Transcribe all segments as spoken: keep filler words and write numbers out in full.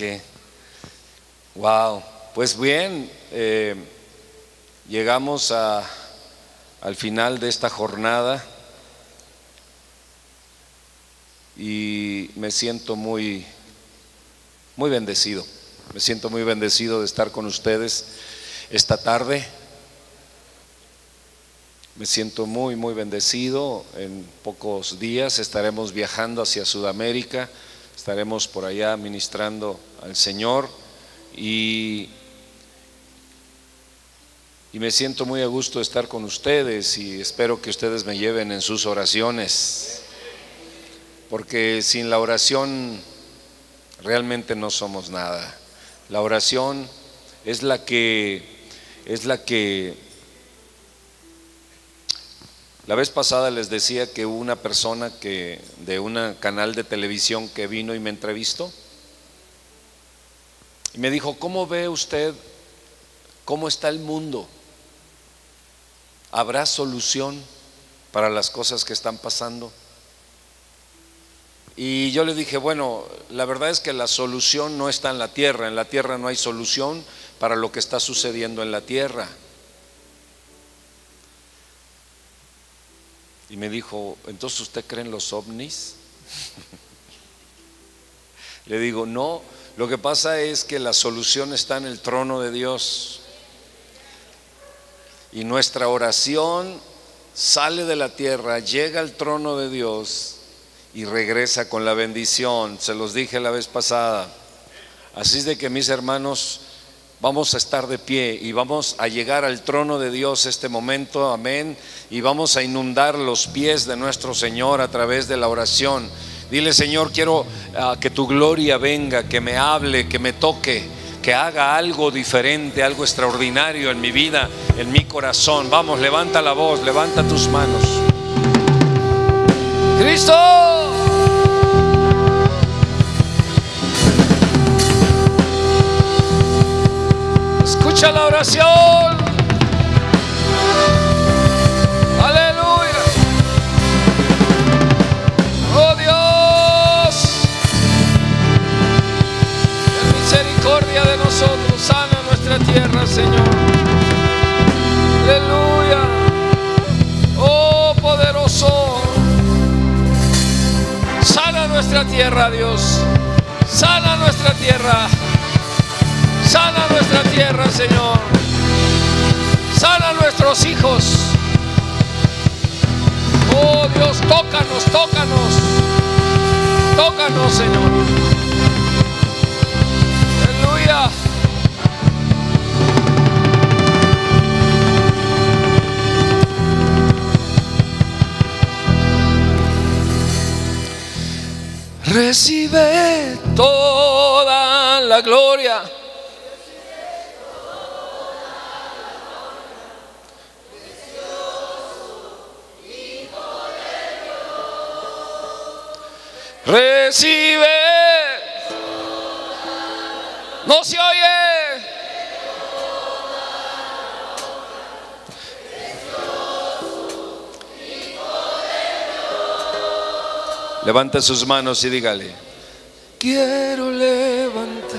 qué. Wow. Pues bien, eh, llegamos a, al final de esta jornada y me siento muy, muy bendecido. Me siento muy bendecido de estar con ustedes esta tarde. Me siento muy, muy bendecido. En pocos días estaremos viajando hacia Sudamérica. Estaremos por allá ministrando al Señor y, y me siento muy a gusto de estar con ustedes y espero que ustedes me lleven en sus oraciones, porque sin la oración realmente no somos nada. La oración es la que es la que la vez pasada les decía que hubo una persona que de un canal de televisión que vino y me entrevistó y me dijo: ¿cómo ve usted cómo está el mundo? ¿Habrá solución para las cosas que están pasando? Y yo le dije: bueno, la verdad es que la solución no está en la tierra. En la tierra no hay solución para lo que está sucediendo en la tierra. Y me dijo: ¿entonces usted cree en los ovnis? Le digo: no, lo que pasa es que la solución está en el trono de Dios. Y nuestra oración sale de la tierra, llega al trono de Dios y regresa con la bendición. Se los dije la vez pasada. Así es de que, mis hermanos, vamos a estar de pie y vamos a llegar al trono de Dios este momento, amén, y vamos a inundar los pies de nuestro Señor a través de la oración. Dile: Señor, quiero uh, que tu gloria venga, que me hable, que me toque, que haga algo diferente, algo extraordinario en mi vida, en mi corazón. Vamos, levanta la voz, levanta tus manos. Cristo. Escucha la oración. Aleluya. Oh Dios, ten misericordia de nosotros. Sana nuestra tierra, Señor. Aleluya. Oh poderoso, sana nuestra tierra, Dios. Sana nuestra tierra. Sana nuestra tierra, Señor. Sana a nuestros hijos. Oh Dios, tócanos, tócanos. Tócanos, Señor. Aleluya. Recibe toda la gloria. Recibe. No se oye. Levanta sus manos y dígale: quiero levantar.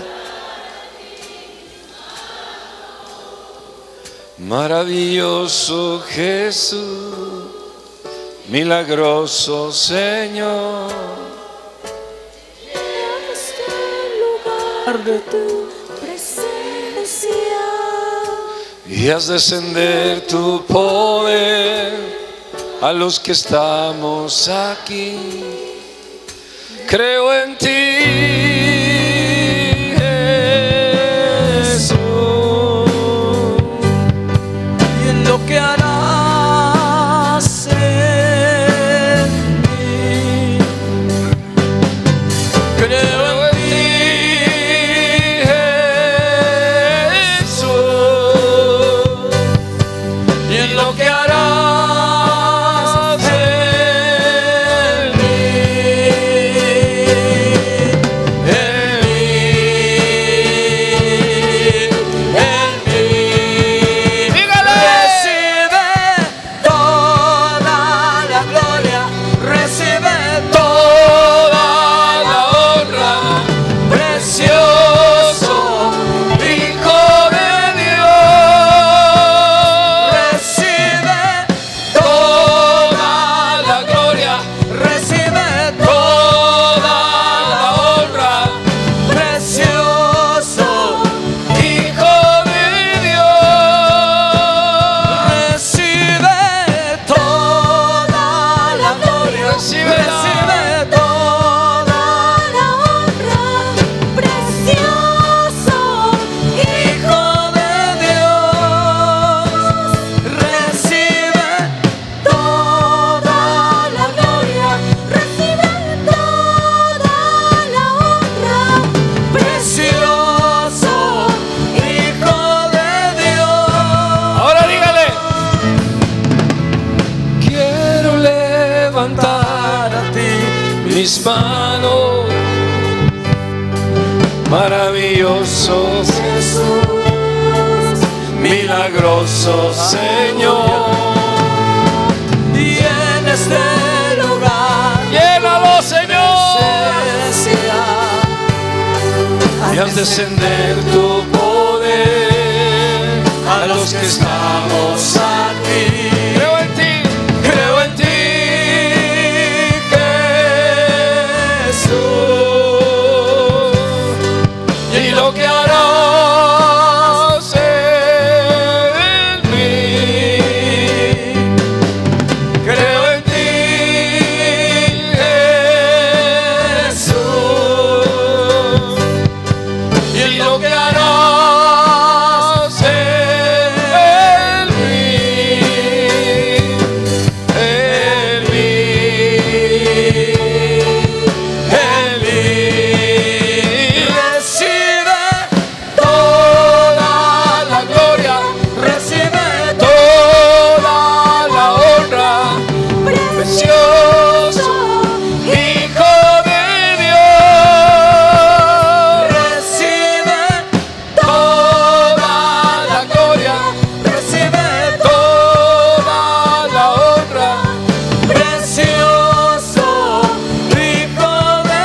Maravilloso Jesús, milagroso Señor, de tu presencia y haz descender tu poder a los que estamos aquí. Creo en ti, Jesús, y en lo que harás en mí. Creo mis manos. Maravilloso Jesús, milagroso Señor. Y en este lugar, llénalo, Señor, y haz descender tu poder a los que estamos aquí. Creo en ti, creo en ti, Jesús, y lo que harás en mí. Creo en ti, Jesús, y lo que harás en mí, en mí, en mí. Recibe toda la gloria, recibe toda la honra, precioso Hijo de Dios. recibe Toda la gloria, recibe toda la honra, precioso Hijo de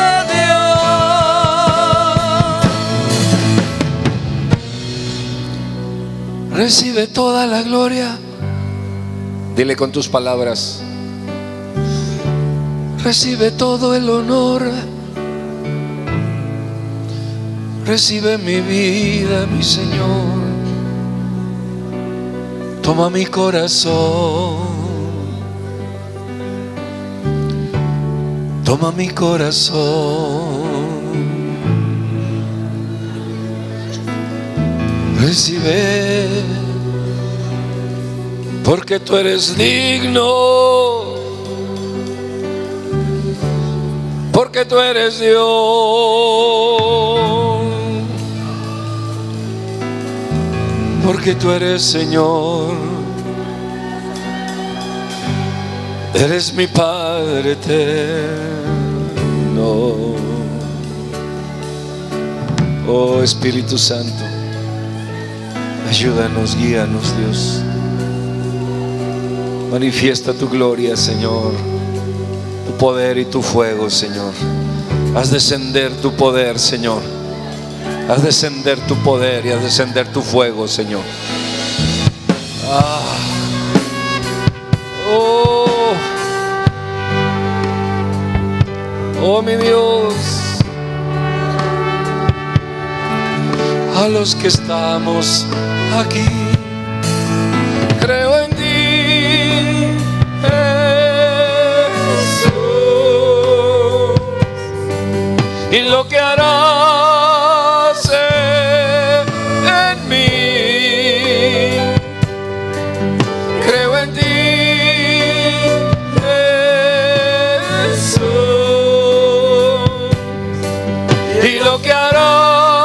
Dios. recibe toda la gloria. Dile con tus palabras: recibe todo el honor, recibe mi vida, mi Señor. Toma mi corazón, toma mi corazón. Recibe, porque tú eres digno, porque tú eres Dios, porque tú eres Señor, eres mi Padre eterno. Oh Espíritu Santo, ayúdanos, guíanos, Dios. Manifiesta tu gloria, Señor, tu poder y tu fuego, Señor. Haz descender tu poder, Señor. Haz descender tu poder y haz descender tu fuego, Señor. Ah. Oh. Oh, mi Dios. A los que estamos aquí, creo en ti, Jesús, y lo que harás en mí. Creo en ti, Jesús, y lo que harás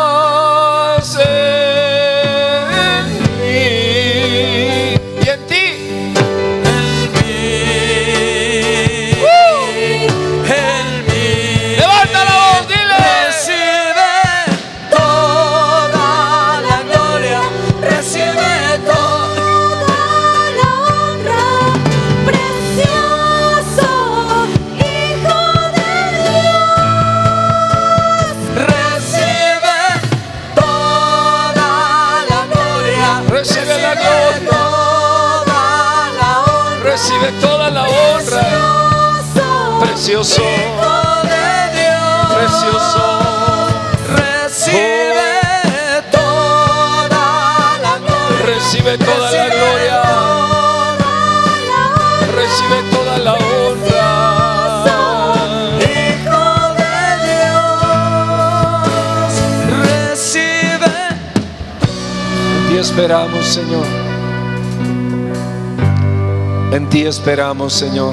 recibe toda la honra, precioso Hijo de Dios. precioso. Recibe toda la gloria, Recibe toda la gloria, recibe toda la honra. Hijo de Dios, recibe. En ti esperamos, Señor. En ti esperamos, Señor.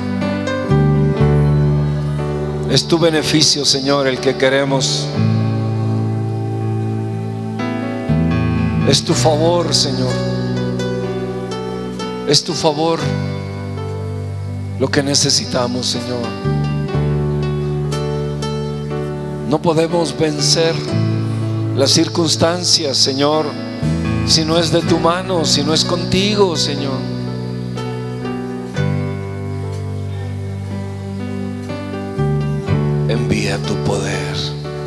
Es tu beneficio, Señor, el que queremos. Es tu favor, Señor. Es tu favor lo que necesitamos, Señor. No podemos vencer las circunstancias, Señor, si no es de tu mano, si no es contigo, Señor. Envía tu poder.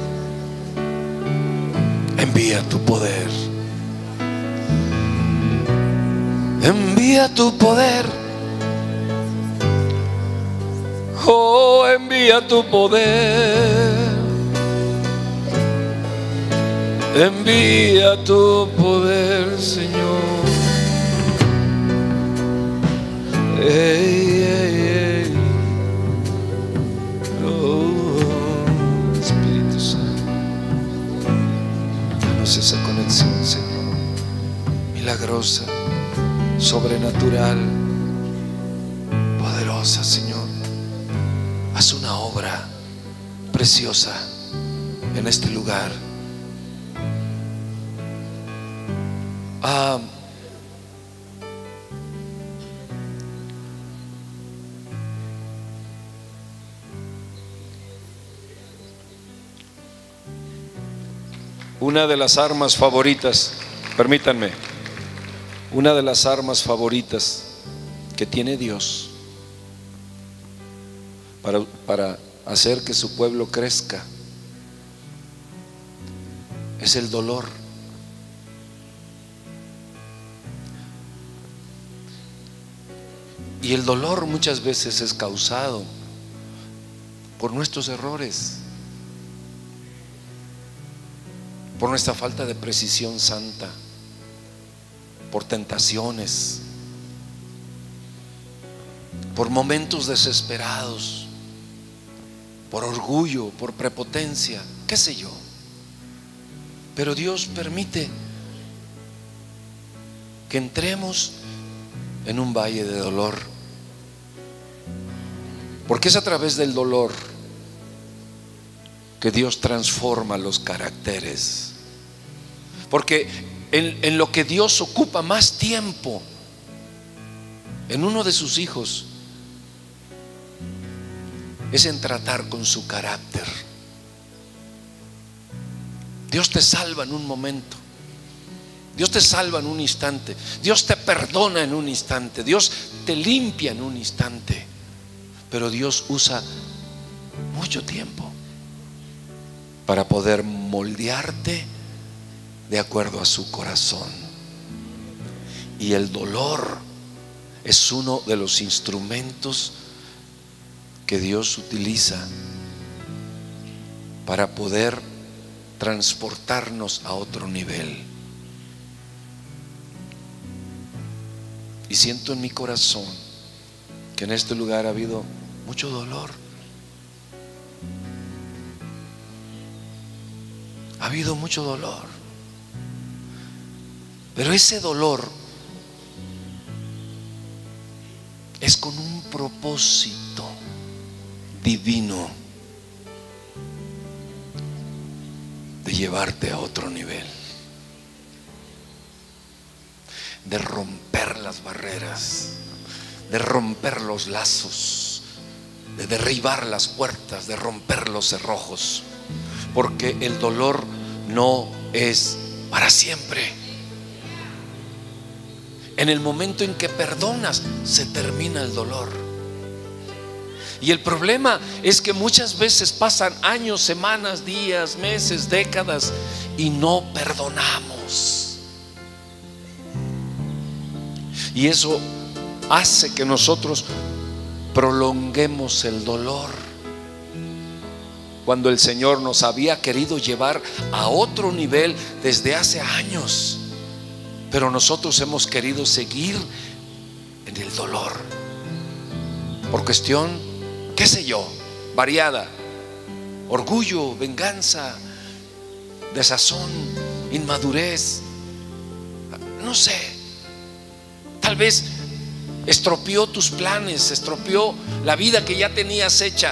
Envía tu poder. Envía tu poder. Oh, envía tu poder. Envía tu poder, Señor. Ey, ey, ey. Oh, Espíritu Santo, danos esa conexión, Señor, milagrosa, sobrenatural, poderosa, Señor. Haz una obra preciosa en este lugar. Ah, una de las armas favoritas, permítanme, una de las armas favoritas que tiene Dios para, para hacer que su pueblo crezca es el dolor. Y el dolor muchas veces es causado por nuestros errores, por nuestra falta de precisión santa, por tentaciones, por momentos desesperados, por orgullo, por prepotencia, qué sé yo. Pero Dios permite que entremos en un valle de dolor, porque es a través del dolor que Dios transforma los caracteres. Porque en, en lo que Dios ocupa más tiempo en uno de sus hijos es en tratar con su carácter. Dios te salva en un momento, Dios te salva en un instante, Dios te perdona en un instante, Dios te limpia en un instante, pero Dios usa mucho tiempo para poder moldearte de acuerdo a su corazón. Y el dolor es uno de los instrumentos que Dios utiliza para poder transportarnos a otro nivel. Y siento en mi corazón que en este lugar ha habido mucho dolor. Ha habido mucho dolor. Pero ese dolor es con un propósito divino de llevarte a otro nivel, de romper las barreras, de romper los lazos, de derribar las puertas, de romper los cerrojos, porque el dolor no es para siempre. En el momento en que perdonas, se termina el dolor. Y el problema es que muchas veces pasan años, semanas, días, meses, décadas y no perdonamos. Y eso hace que nosotros prolonguemos el dolor, cuando el Señor nos había querido llevar a otro nivel desde hace años. Pero nosotros hemos querido seguir en el dolor por cuestión, qué sé yo, variada: orgullo, venganza, desazón, inmadurez, no sé. Tal vez estropeó tus planes, estropeó la vida que ya tenías hecha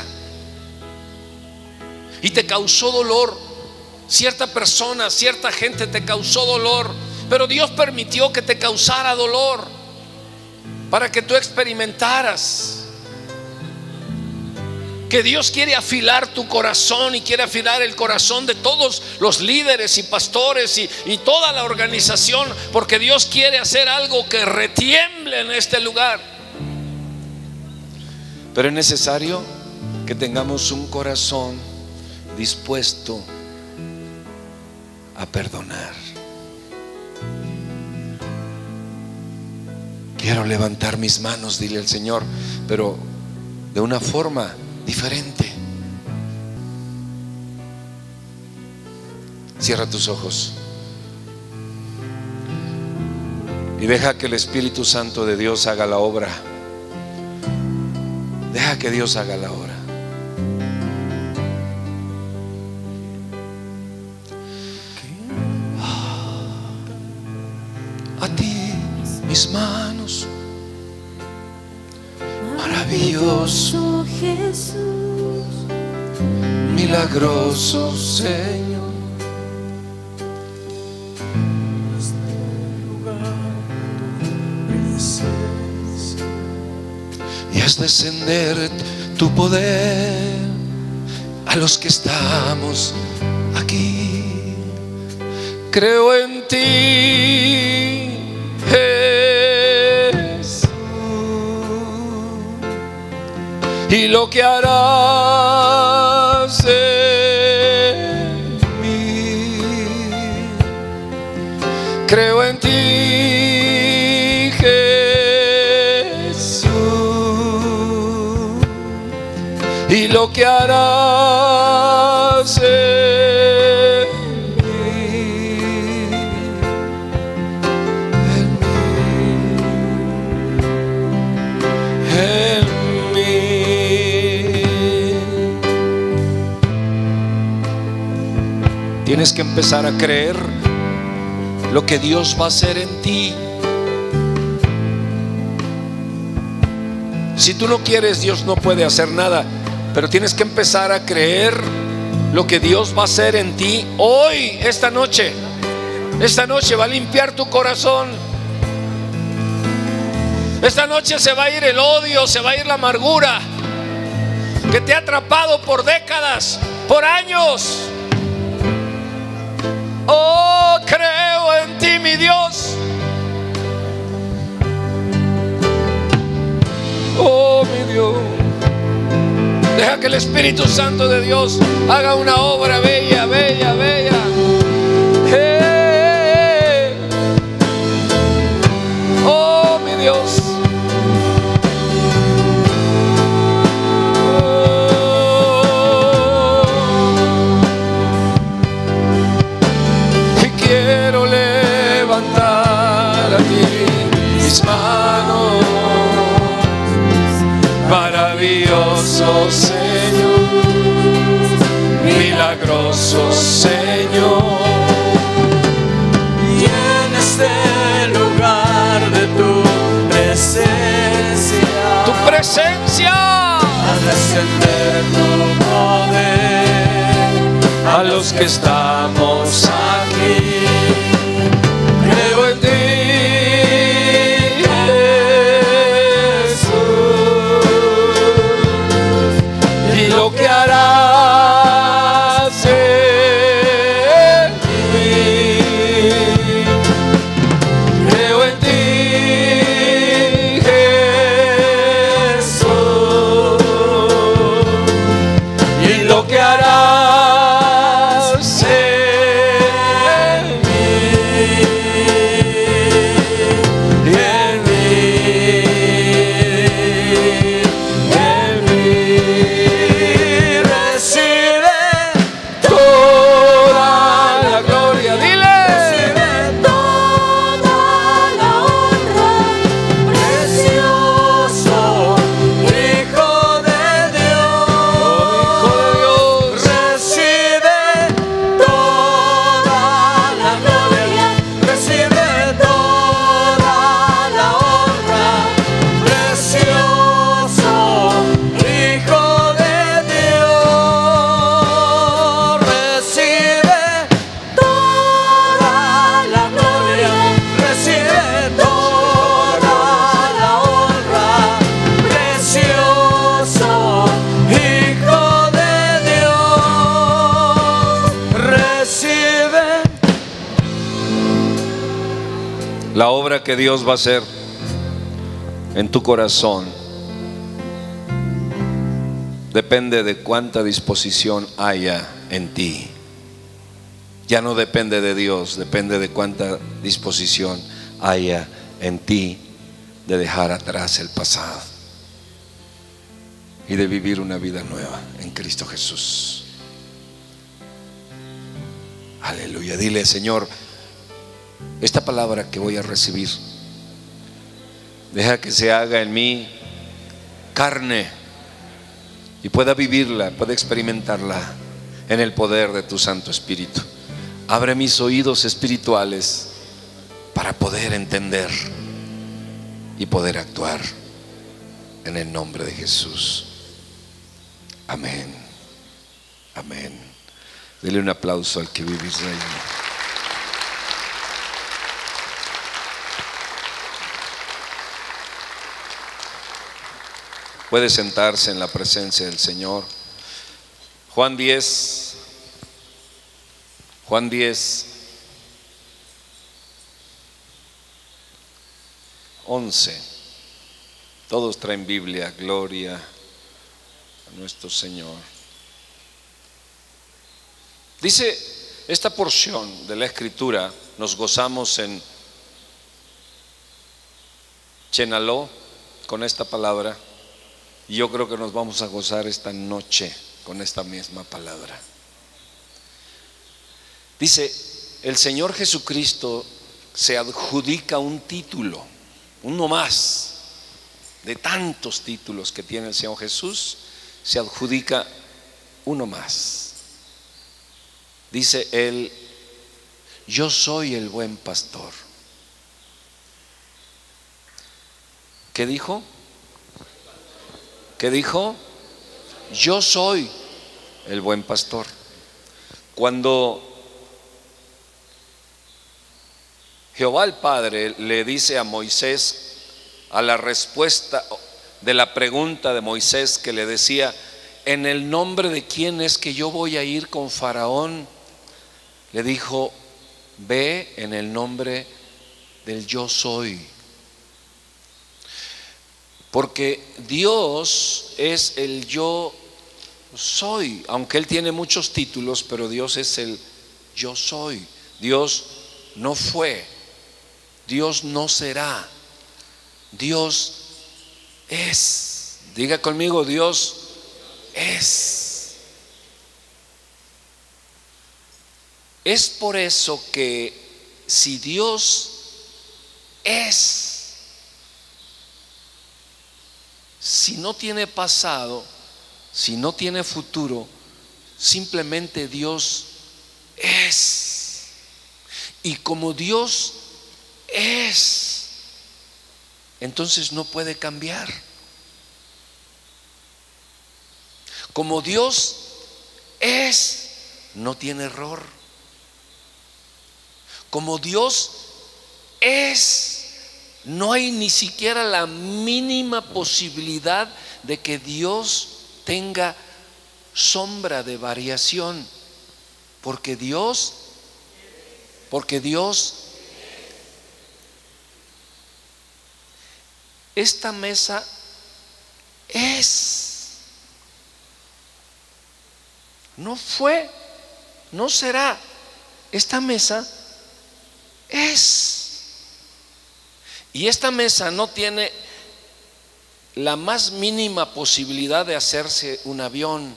y te causó dolor. Cierta persona, cierta gente te causó dolor, pero Dios permitió que te causara dolor para que tú experimentaras que Dios quiere afilar tu corazón y quiere afilar el corazón de todos los líderes y pastores y, y toda la organización, porque Dios quiere hacer algo que retiemble en este lugar. Pero es necesario que tengamos un corazón dispuesto a perdonar. Quiero levantar mis manos, dile al Señor, pero de una forma diferente. Cierra tus ojos y deja que el Espíritu Santo de Dios haga la obra. Deja que Dios haga la obra. A ti mis manos, maravilloso Jesús, milagroso Señor. Y haz descender tu poder a los que estamos aquí. Creo en ti, Jesús, y lo que harás en mí. Creo en ti, Jesús, y lo que harás en mí, en mí, en mí. Tienes que empezar a creer lo que Dios va a hacer en ti. Si tú no quieres, Dios no puede hacer nada, pero tienes que empezar a creer lo que Dios va a hacer en ti hoy, esta noche. Esta noche va a limpiar tu corazón. Esta noche se va a ir el odio, se va a ir la amargura que te ha atrapado por décadas, por años. Oh, creo en ti, mi Dios. Oh, mi Dios. Deja que el Espíritu Santo de Dios haga una obra bella, bella, bella. Hey. Oh, mi Dios. Y quiero levantar a ti mis manos. Maravilloso Señor, milagroso Señor, y en este lugar de tu presencia, tu presencia, haz descender tu poder a los que estamos aquí. Creo en ti, lo que harás en mí. Creo en ti, Jesús, y lo que harás en La obra que Dios va a hacer en tu corazón depende de cuánta disposición haya en ti. Ya no depende de Dios, depende de cuánta disposición haya en ti de dejar atrás el pasado y de vivir una vida nueva en Cristo Jesús. Aleluya. Dile: Señor, esta palabra que voy a recibir, deja que se haga en mí carne y pueda vivirla, pueda experimentarla en el poder de tu Santo Espíritu. Abre mis oídos espirituales para poder entender y poder actuar en el nombre de Jesús. Amén. Amén. Dele un aplauso al que vive Israel. Puede sentarse en la presencia del Señor. Juan diez, Juan diez, once. Todos traen Biblia. Gloria a nuestro Señor. Dice esta porción de la Escritura: nos gozamos en Chenaló con esta palabra, y yo creo que nos vamos a gozar esta noche con esta misma palabra. Dice: el Señor Jesucristo se adjudica un título, uno más de tantos títulos que tiene el Señor Jesús. Se adjudica uno más. Dice él: yo soy el buen pastor. ¿Qué dijo? ¿Qué dijo? Yo soy el buen pastor. Cuando Jehová el Padre le dice a Moisés, a la respuesta de la pregunta de Moisés que le decía: ¿en el nombre de quién es que yo voy a ir con Faraón? Le dijo: ve en el nombre del yo soy. Porque Dios es el yo soy, aunque Él tiene muchos títulos, pero Dios es el yo soy. Dios no fue, Dios no será, Dios es. Diga conmigo: Dios es. Es por eso que si Dios es, si no tiene pasado, si no tiene futuro, simplemente Dios es. Y como Dios es, entonces no puede cambiar. Como Dios es, no tiene error. Como Dios es, no hay ni siquiera la mínima posibilidad de que Dios tenga sombra de variación, porque Dios, porque Dios, esta mesa es, no fue, no será, esta mesa es. Y esta mesa no tiene la más mínima posibilidad de hacerse un avión,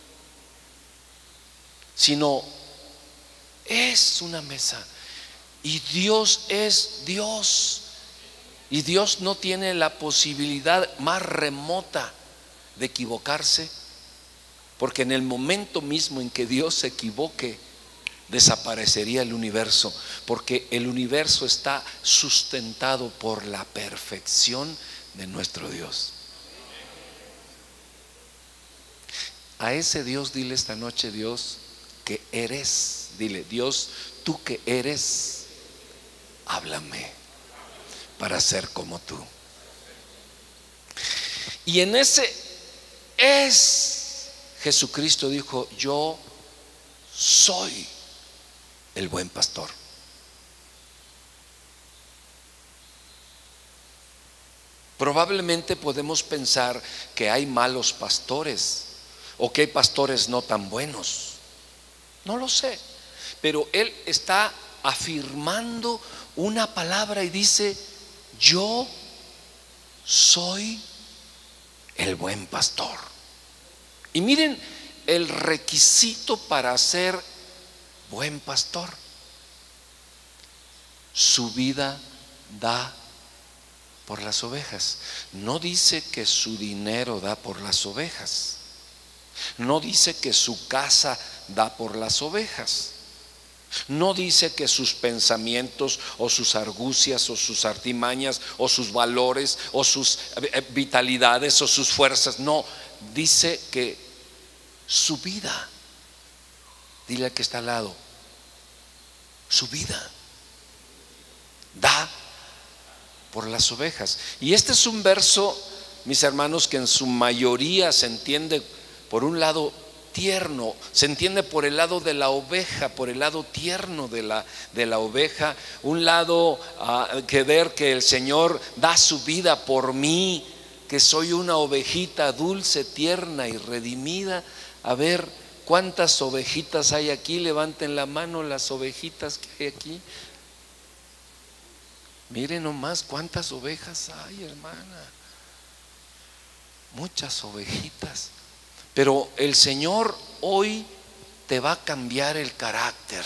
sino es una mesa. Y Dios es Dios. Y Dios no tiene la posibilidad más remota de equivocarse, porque en el momento mismo en que Dios se equivoque, desaparecería el universo, porque el universo está sustentado por la perfección de nuestro Dios. A ese Dios dile esta noche: Dios que eres. Dile: Dios, tú que eres, háblame para ser como tú. Y en ese es, Jesucristo dijo: yo soy el buen pastor. Probablemente podemos pensar que hay malos pastores o que hay pastores no tan buenos. No lo sé, pero él está afirmando una palabra y dice: yo soy el buen pastor. Y miren el requisito para ser buen pastor: su vida da por las ovejas. No dice que su dinero da por las ovejas. No dice que su casa da por las ovejas. No dice que sus pensamientos o sus argucias o sus artimañas o sus valores o sus vitalidades o sus fuerzas. No, dice que su vida, dile al que está al lado, su vida da por las ovejas. Y este es un verso, mis hermanos, que en su mayoría se entiende por un lado tierno, se entiende por el lado de la oveja, por el lado tierno de la, de la oveja, un lado uh, que ver que el Señor da su vida por mí, que soy una ovejita dulce, tierna y redimida. A ver, ¿cuántas ovejitas hay aquí? Levanten la mano las ovejitas que hay aquí. Miren nomás cuántas ovejas hay, hermana. Muchas ovejitas. Pero el Señor hoy te va a cambiar el carácter.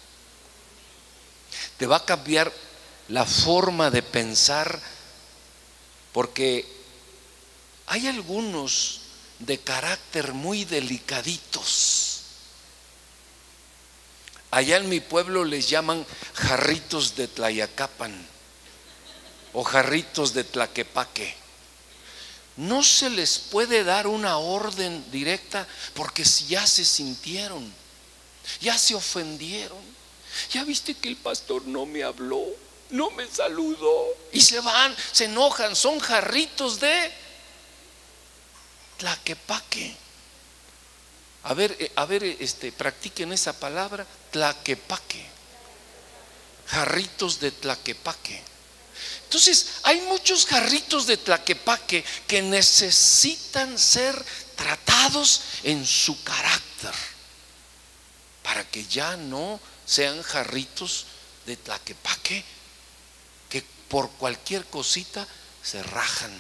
Te va a cambiar la forma de pensar, porque hay algunos de carácter muy delicaditos. Allá en mi pueblo les llaman jarritos de Tlayacapan o jarritos de Tlaquepaque. No se les puede dar una orden directa, porque si ya se sintieron, ya se ofendieron, ya viste que el pastor no me habló, no me saludó, y se van, se enojan. Son jarritos de Tlaquepaque. A ver, a ver, este, practiquen esa palabra, Tlaquepaque. Jarritos de Tlaquepaque. Entonces hay muchos jarritos de Tlaquepaque que necesitan ser tratados en su carácter, para que ya no sean jarritos de Tlaquepaque que por cualquier cosita se rajan.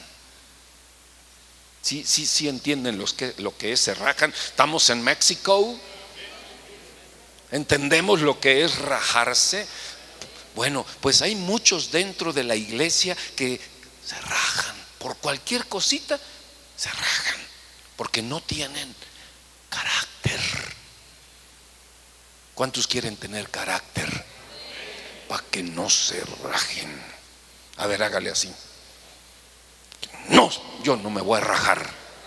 Sí, sí, sí entienden los que, lo que es se rajan. Estamos en México, entendemos lo que es rajarse. Bueno, pues hay muchos dentro de la iglesia que se rajan por cualquier cosita, se rajan porque no tienen carácter. ¿Cuántos quieren tener carácter? Para que no se rajen. A ver, hágale así. No, yo no me voy a rajar.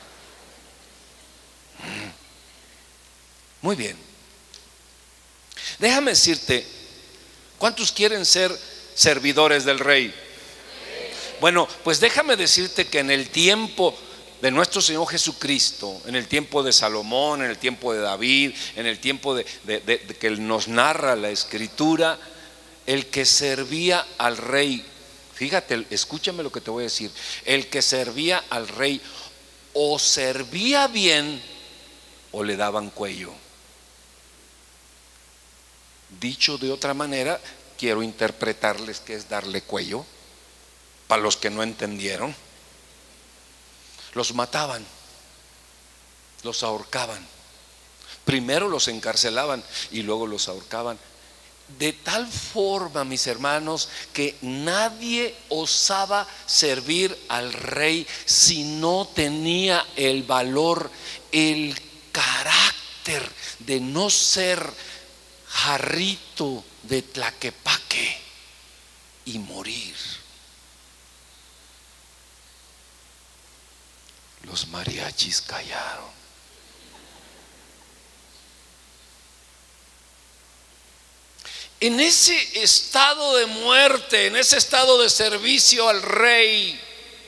Muy bien. Déjame decirte, ¿cuántos quieren ser servidores del Rey? Bueno, pues déjame decirte que en el tiempo de nuestro Señor Jesucristo, en el tiempo de Salomón, en el tiempo de David, en el tiempo de, de, de, de que nos narra la Escritura, el que servía al Rey, fíjate, escúchame lo que te voy a decir, el que servía al Rey o servía bien o le daban cuello. Dicho de otra manera, quiero interpretarles qué es darle cuello, para los que no entendieron. Los mataban, los ahorcaban. Primero los encarcelaban y luego los ahorcaban. De tal forma, mis hermanos, que nadie osaba servir al Rey si no tenía el valor, el carácter de no ser jarrito de Tlaquepaque y morir. Los mariachis callaron. En ese estado de muerte, en ese estado de servicio al Rey,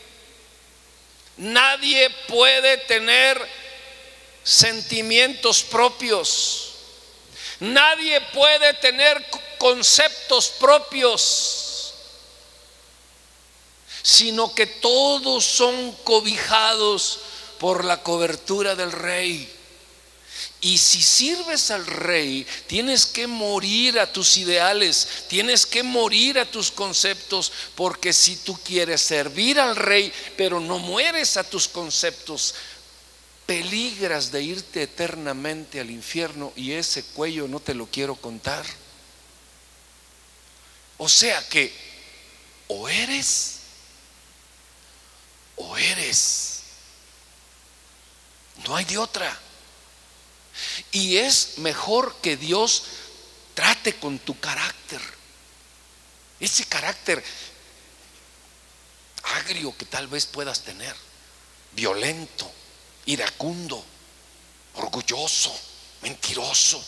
nadie puede tener sentimientos propios. Nadie puede tener conceptos propios. sino que todos son cobijados por la cobertura del Rey. Y si sirves al Rey, tienes que morir a tus ideales, tienes que morir a tus conceptos, porque si tú quieres servir al Rey, pero no mueres a tus conceptos, peligras de irte eternamente al infierno, y ese cuello no te lo quiero contar. O sea que o eres o eres, no hay de otra. Y es mejor que Dios trate con tu carácter, ese carácter agrio que tal vez puedas tener, violento, iracundo, orgulloso, mentiroso,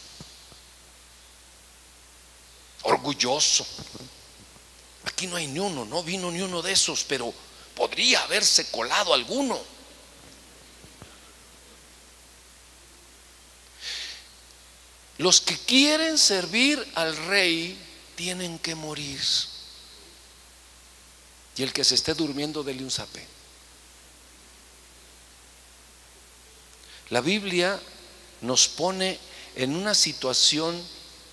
orgulloso. Aquí no hay ni uno, no vino ni uno de esos, pero podría haberse colado alguno. Los que quieren servir al Rey tienen que morir. Y el que se esté durmiendo, dele un zape. La Biblia nos pone en una situación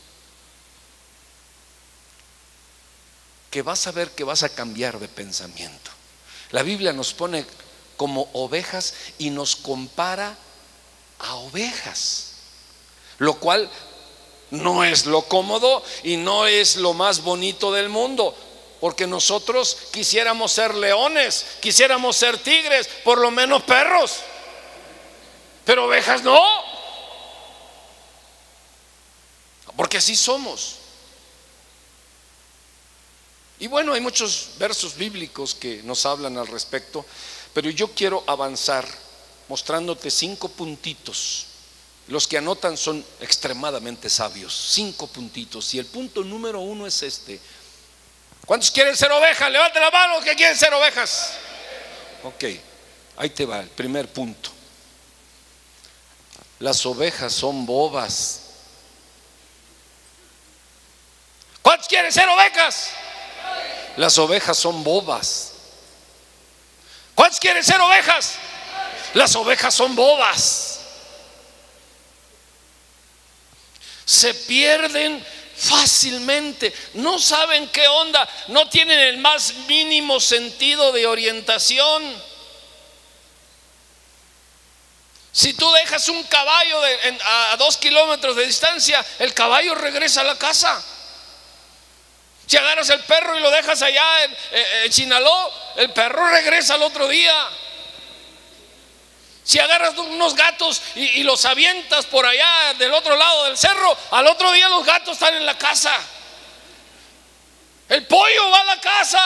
que vas a ver que vas a cambiar de pensamiento. La Biblia nos pone como ovejas y nos compara a ovejas, lo cual no es lo cómodo y no es lo más bonito del mundo, porque nosotros quisiéramos ser leones, quisiéramos ser tigres, por lo menos perros, pero ovejas no, porque así somos. Y bueno, hay muchos versos bíblicos que nos hablan al respecto, pero yo quiero avanzar mostrándote cinco puntitos. Los que anotan son extremadamente sabios. Cinco puntitos. Y el punto número uno es este. ¿Cuántos quieren ser ovejas? Levante la mano que quieren ser ovejas. Ok, ahí te va el primer punto. Las ovejas son bobas. ¿Cuántos quieren ser ovejas? Las ovejas son bobas. ¿Cuántos quieren ser ovejas? Las ovejas son bobas. Se pierden fácilmente, no saben qué onda, no tienen el más mínimo sentido de orientación. Si tú dejas un caballo de, en, a, a dos kilómetros de distancia, el caballo regresa a la casa. Si agarras el perro y lo dejas allá en, en Sinaloa, el perro regresa al otro día. Si agarras unos gatos y, y los avientas por allá del otro lado del cerro, al otro día los gatos están en la casa. El pollo va a la casa.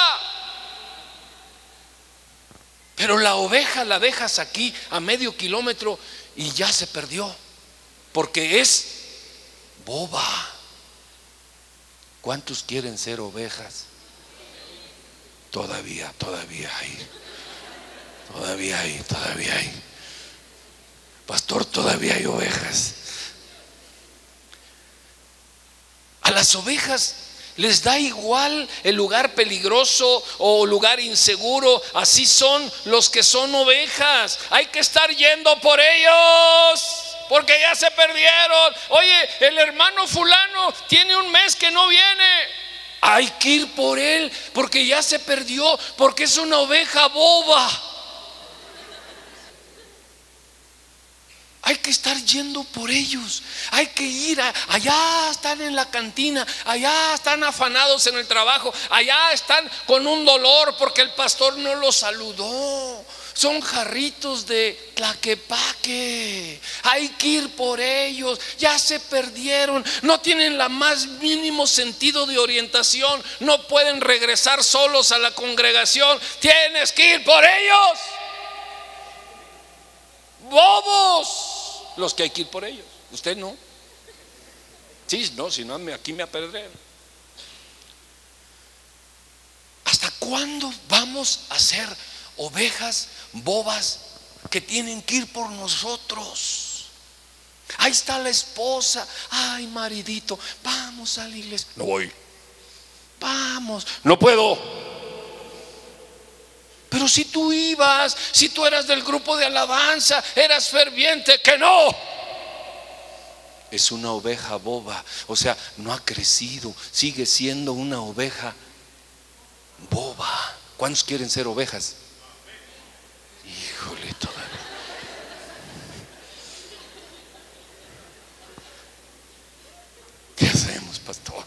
Pero la oveja la dejas aquí a medio kilómetro y ya se perdió, porque es boba. ¿Cuántos quieren ser ovejas? Todavía, todavía hay. Todavía hay, todavía hay. Pastor, todavía hay ovejas. A las ovejas les da igual el lugar peligroso o lugar inseguro. Así son los que son ovejas. Hay que estar yendo por ellos, porque ya se perdieron. Oye, el hermano fulano tiene un mes que no viene. Hay que ir por él, porque ya se perdió, porque es una oveja boba. Hay que estar yendo por ellos. Hay que ir a, allá están en la cantina, allá están afanados en el trabajo, allá están con un dolor porque el pastor no los saludó. Son jarritos de Tlaquepaque. Hay que ir por ellos. Ya se perdieron. No tienen la más mínimo sentido de orientación. No pueden regresar solos a la congregación. Tienes que ir por ellos. Bobos los que hay que ir por ellos. Usted no. Sí, no, si no aquí me apedrean. ¿Hasta cuándo vamos a ser ovejas bobas que tienen que ir por nosotros? Ahí está la esposa. Ay, maridito, vamos a la iglesia. No voy. Vamos. No puedo. Pero si tú ibas, si tú eras del grupo de alabanza, eras ferviente. Que no. Es una oveja boba. O sea, no ha crecido, sigue siendo una oveja boba. ¿Cuántos quieren ser ovejas? Híjole, todavía. ¿Qué hacemos, pastor?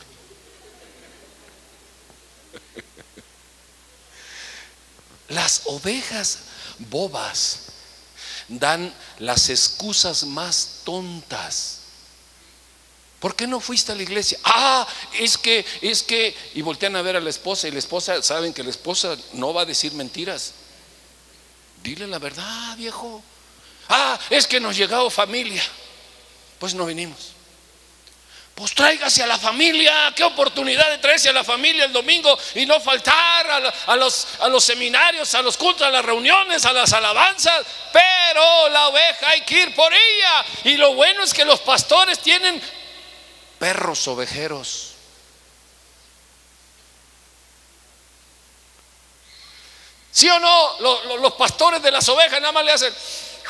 Las ovejas bobas dan las excusas más tontas. ¿Por qué no fuiste a la iglesia? Ah, es que, es que, y voltean a ver a la esposa, y la esposa, saben que la esposa no va a decir mentiras. Dile la verdad, viejo. Ah, es que nos llegó familia, pues no vinimos. Pues tráigase a la familia. Qué oportunidad de traerse a la familia el domingo y no faltar a, la, a, los, a los seminarios, a los cultos, a las reuniones, a las alabanzas. Pero la oveja hay que ir por ella. Y lo bueno es que los pastores tienen perros ovejeros. ¿Sí o no? Los, los, los pastores de las ovejas nada más le hacen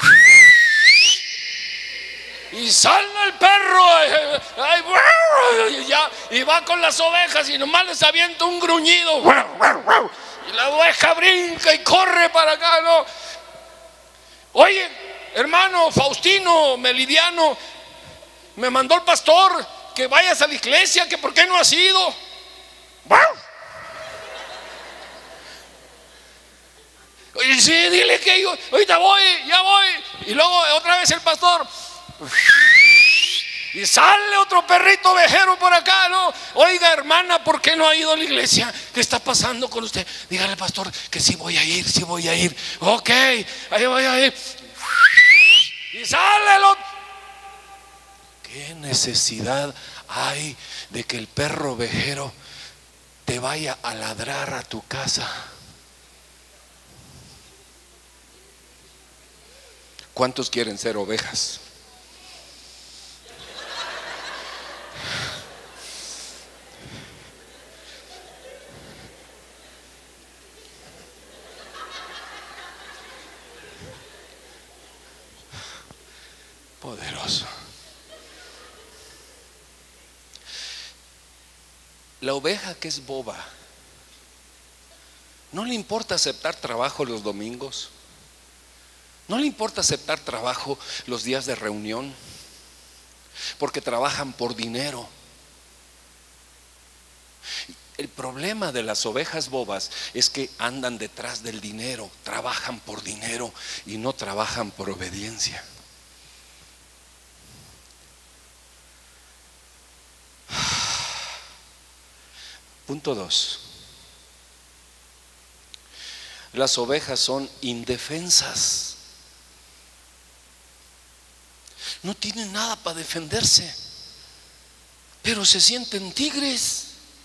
y sale el perro ay, y, ya, y va con las ovejas y nomás les avienta un gruñido y la oveja brinca y corre para acá, ¿no? Oye, hermano Faustino Melidiano, me mandó el pastor que vayas a la iglesia, que por qué no has ido. Oye, sí, dile que yo ahorita voy, ya voy. Y luego otra vez el pastor y sale otro perrito ovejero por acá, ¿no? Oiga, hermana, ¿por qué no ha ido a la iglesia? ¿Qué está pasando con usted? Dígale al pastor que sí voy a ir, sí voy a ir. Ok, ahí voy a ir. Y sale el otro. ¿Qué necesidad hay de que el perro ovejero te vaya a ladrar a tu casa? ¿Cuántos quieren ser ovejas? Poderoso. La oveja que es boba, no le importa aceptar trabajo los domingos, no le importa aceptar trabajo los días de reunión, porque trabajan por dinero. El problema de las ovejas bobas es que andan detrás del dinero, trabajan por dinero y no trabajan por obediencia. Punto dos. Las ovejas son indefensas. No tienen nada para defenderse, pero se sienten tigres.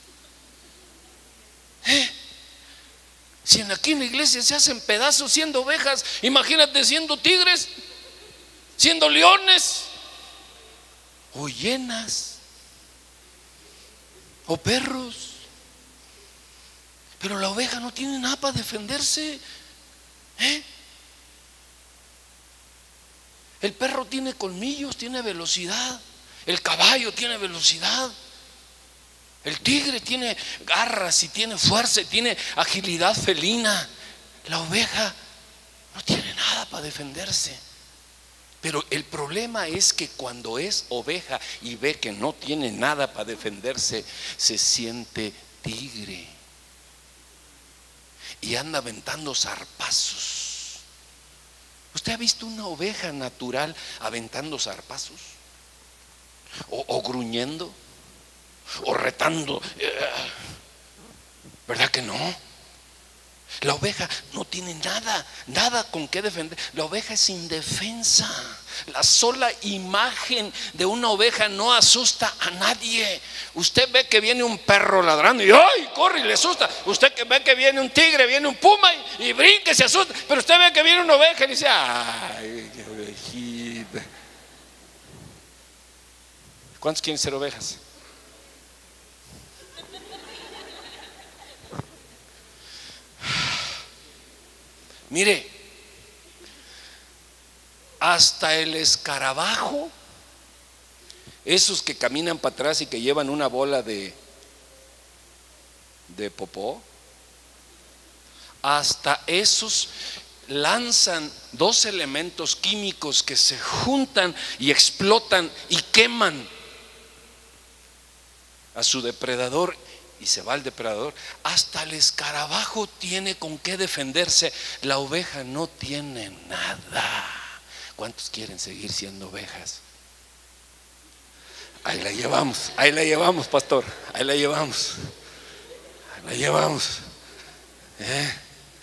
¿Eh? Si en aquí en la iglesia se hacen pedazos siendo ovejas, imagínate siendo tigres, siendo leones, o hienas, o perros. Pero la oveja no tiene nada para defenderse. ¿Eh? El perro tiene colmillos, tiene velocidad. El caballo tiene velocidad. El tigre tiene garras y tiene fuerza y tiene agilidad felina. La oveja no tiene nada para defenderse. Pero el problema es que cuando es oveja y ve que no tiene nada para defenderse, se siente tigre y anda aventando zarpazos. ¿Usted ha visto una oveja natural aventando zarpazos? O, o gruñendo, o retando. ¿Verdad que no? La oveja no tiene nada, nada con qué defender. La oveja es indefensa. La sola imagen de una oveja no asusta a nadie. Usted ve que viene un perro ladrando y ¡ay! Corre y le asusta. Usted que ve que viene un tigre, viene un puma y, y brinca y se asusta. Pero usted ve que viene una oveja y dice ¡ay, qué ovejita! ¿Cuántos quieren ser ovejas? Mire, hasta el escarabajo, esos que caminan para atrás y que llevan una bola de, de popó, hasta esos lanzan dos elementos químicos que se juntan y explotan y queman a su depredador, y se va el depredador. Hasta el escarabajo tiene con qué defenderse, la oveja no tiene nada. ¿Cuántos quieren seguir siendo ovejas? Ahí la llevamos, ahí la llevamos, pastor, ahí la llevamos, ahí la llevamos. ¿Eh?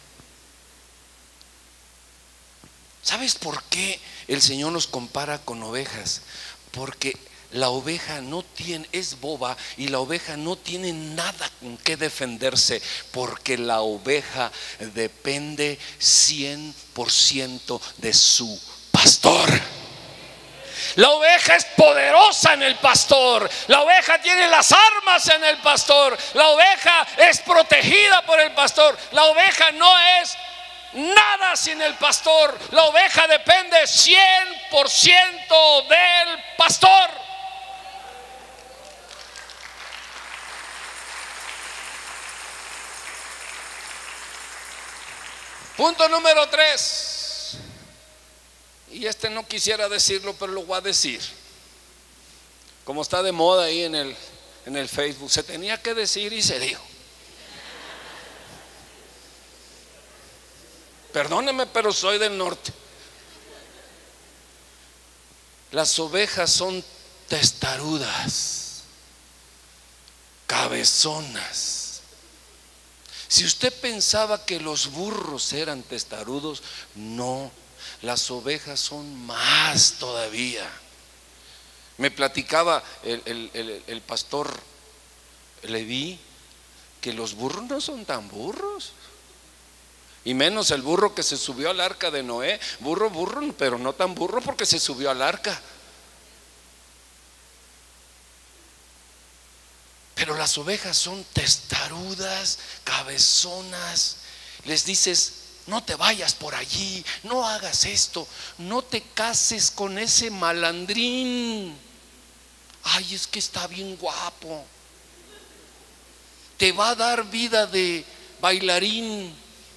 ¿Sabes por qué el Señor nos compara con ovejas? Porque la oveja no tiene, es boba, y la oveja no tiene nada con qué defenderse, porque la oveja depende cien por ciento de su pastor. La oveja es poderosa en el pastor. La oveja tiene las armas en el pastor. La oveja es protegida por el pastor. La oveja no es nada sin el pastor. La oveja depende cien por ciento del pastor. Punto número tres. Y este no quisiera decirlo, pero lo voy a decir. Como está de moda ahí en el, en el Facebook, se tenía que decir y se dijo. Perdóneme, pero soy del norte. Las ovejas son testarudas, cabezonas. Si usted pensaba que los burros eran testarudos, no. Las ovejas son más todavía. Me platicaba el, el, el, el pastor Leví que los burros no son tan burros, y menos el burro que se subió al arca de Noé. Burro, burro, pero no tan burro porque se subió al arca. Pero las ovejas son testarudas, cabezonas. Les dices: no te vayas por allí, no hagas esto, no te cases con ese malandrín. Ay, es que está bien guapo, te va a dar vida de bailarín.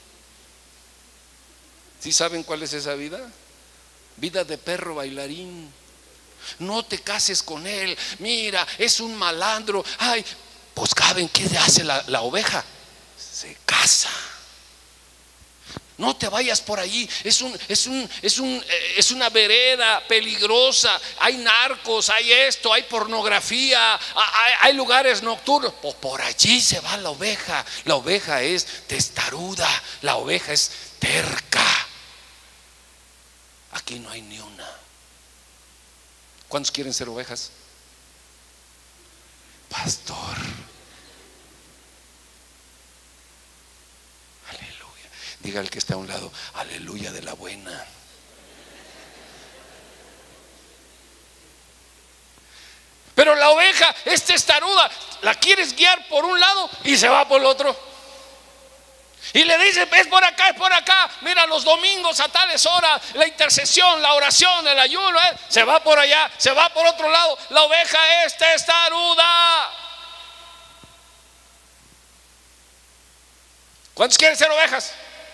¿Sí saben cuál es esa vida? Vida de perro bailarín. No te cases con él, mira, es un malandro. Ay, pues ¿saben qué hace la, la oveja? Se casa. No te vayas por allí, es un, es un, es un, es una vereda peligrosa. Hay narcos, hay esto, hay pornografía, hay, hay lugares nocturnos. Pues por allí se va la oveja. La oveja es testaruda, la oveja es terca. Aquí no hay ni una. ¿Cuántos quieren ser ovejas? Pastor, diga al que está a un lado: aleluya de la buena. Pero la oveja es testaruda. La quieres guiar por un lado y se va por el otro. Y le dice: es por acá, es por acá. Mira, los domingos a tales horas, la intercesión, la oración, el ayuno, ¿eh? Se va por allá, se va por otro lado. La oveja es testaruda. ¿Cuántos quieren ser ovejas?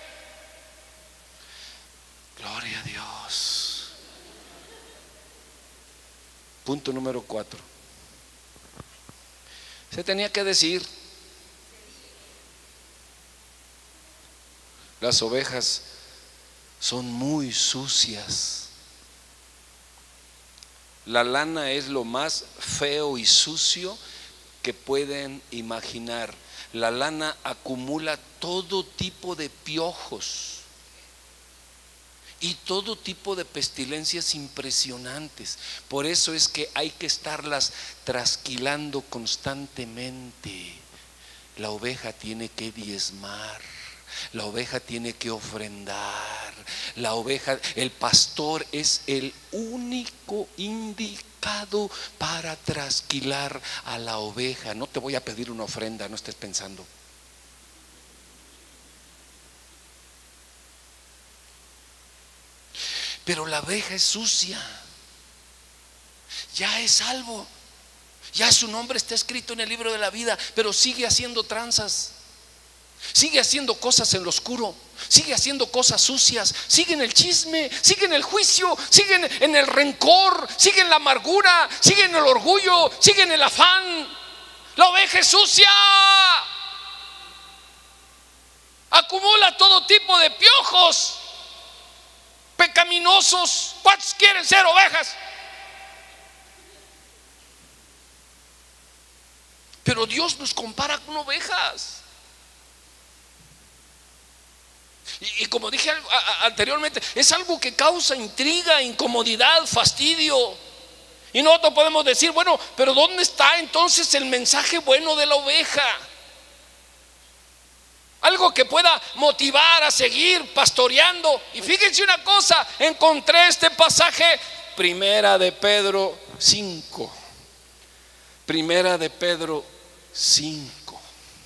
Gloria a Dios. Punto número cuatro. Se tenía que decir: las ovejas son muy sucias. La lana es lo más feo y sucio que pueden imaginar. La lana acumula todo tipo de piojos y todo tipo de pestilencias impresionantes. Por eso es que hay que estarlas trasquilando constantemente. La oveja tiene que diezmar, la oveja tiene que ofrendar. La oveja, el pastor es el único indicado para trasquilar a la oveja. No te voy a pedir una ofrenda, no estés pensando. Pero la oveja es sucia. Ya es salvo, ya su nombre está escrito en el libro de la vida, pero sigue haciendo tranzas, sigue haciendo cosas en lo oscuro, sigue haciendo cosas sucias, sigue en el chisme, sigue en el juicio, sigue en, en el rencor, sigue en la amargura, sigue en el orgullo, sigue en el afán. La oveja es sucia, acumula todo tipo de piojos pecaminosos. ¿Cuántos quieren ser ovejas? Pero Dios nos compara con ovejas. Y, y como dije a, a, anteriormente, es algo que causa intriga, incomodidad, fastidio. Y nosotros podemos decir, bueno, pero ¿dónde está entonces el mensaje bueno de la oveja? Algo que pueda motivar a seguir pastoreando. Y fíjense una cosa, encontré este pasaje, Primera de Pedro cinco. Primera de Pedro cinco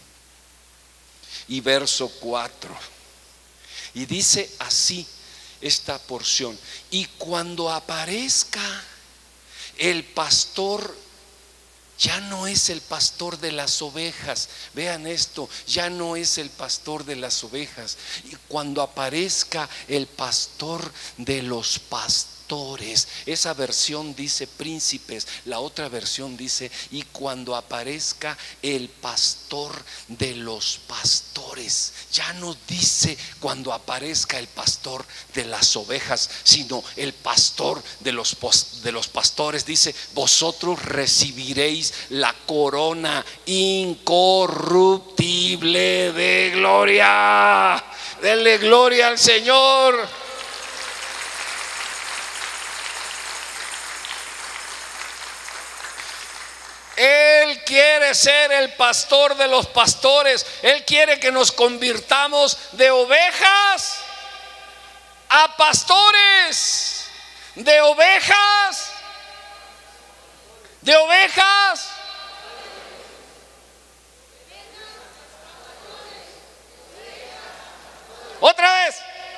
y verso cuatro. Y dice así esta porción: y cuando aparezca el pastor, ya no es el pastor de las ovejas. Vean esto, ya no es el pastor de las ovejas. Y cuando aparezca el pastor de los pastores. Esa versión dice príncipes, la otra versión dice y cuando aparezca el pastor de los pastores. Ya no dice cuando aparezca el pastor de las ovejas, sino el pastor de los, de los pastores. Dice: vosotros recibiréis la corona incorruptible de gloria. Denle gloria al Señor. Él quiere ser el pastor de los pastores. Él quiere que nos convirtamos de ovejas a pastores, de ovejas, de ovejas. Otra vez.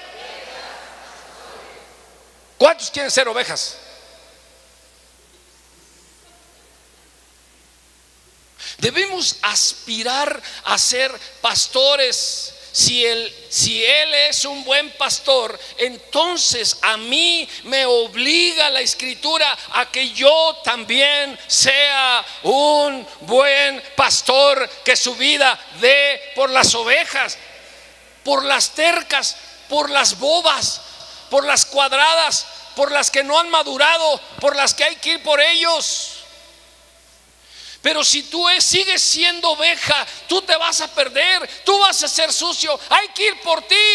¿Cuántos quieren ser ovejas? Debemos aspirar a ser pastores. Si él, si él es un buen pastor, entonces a mí me obliga la Escritura a que yo también sea un buen pastor, que su vida dé por las ovejas, por las tercas, por las bobas, por las cuadradas, por las que no han madurado, por las que hay que ir por ellos. Pero si tú es, sigues siendo oveja, tú te vas a perder, tú vas a ser sucio, hay que ir por ti.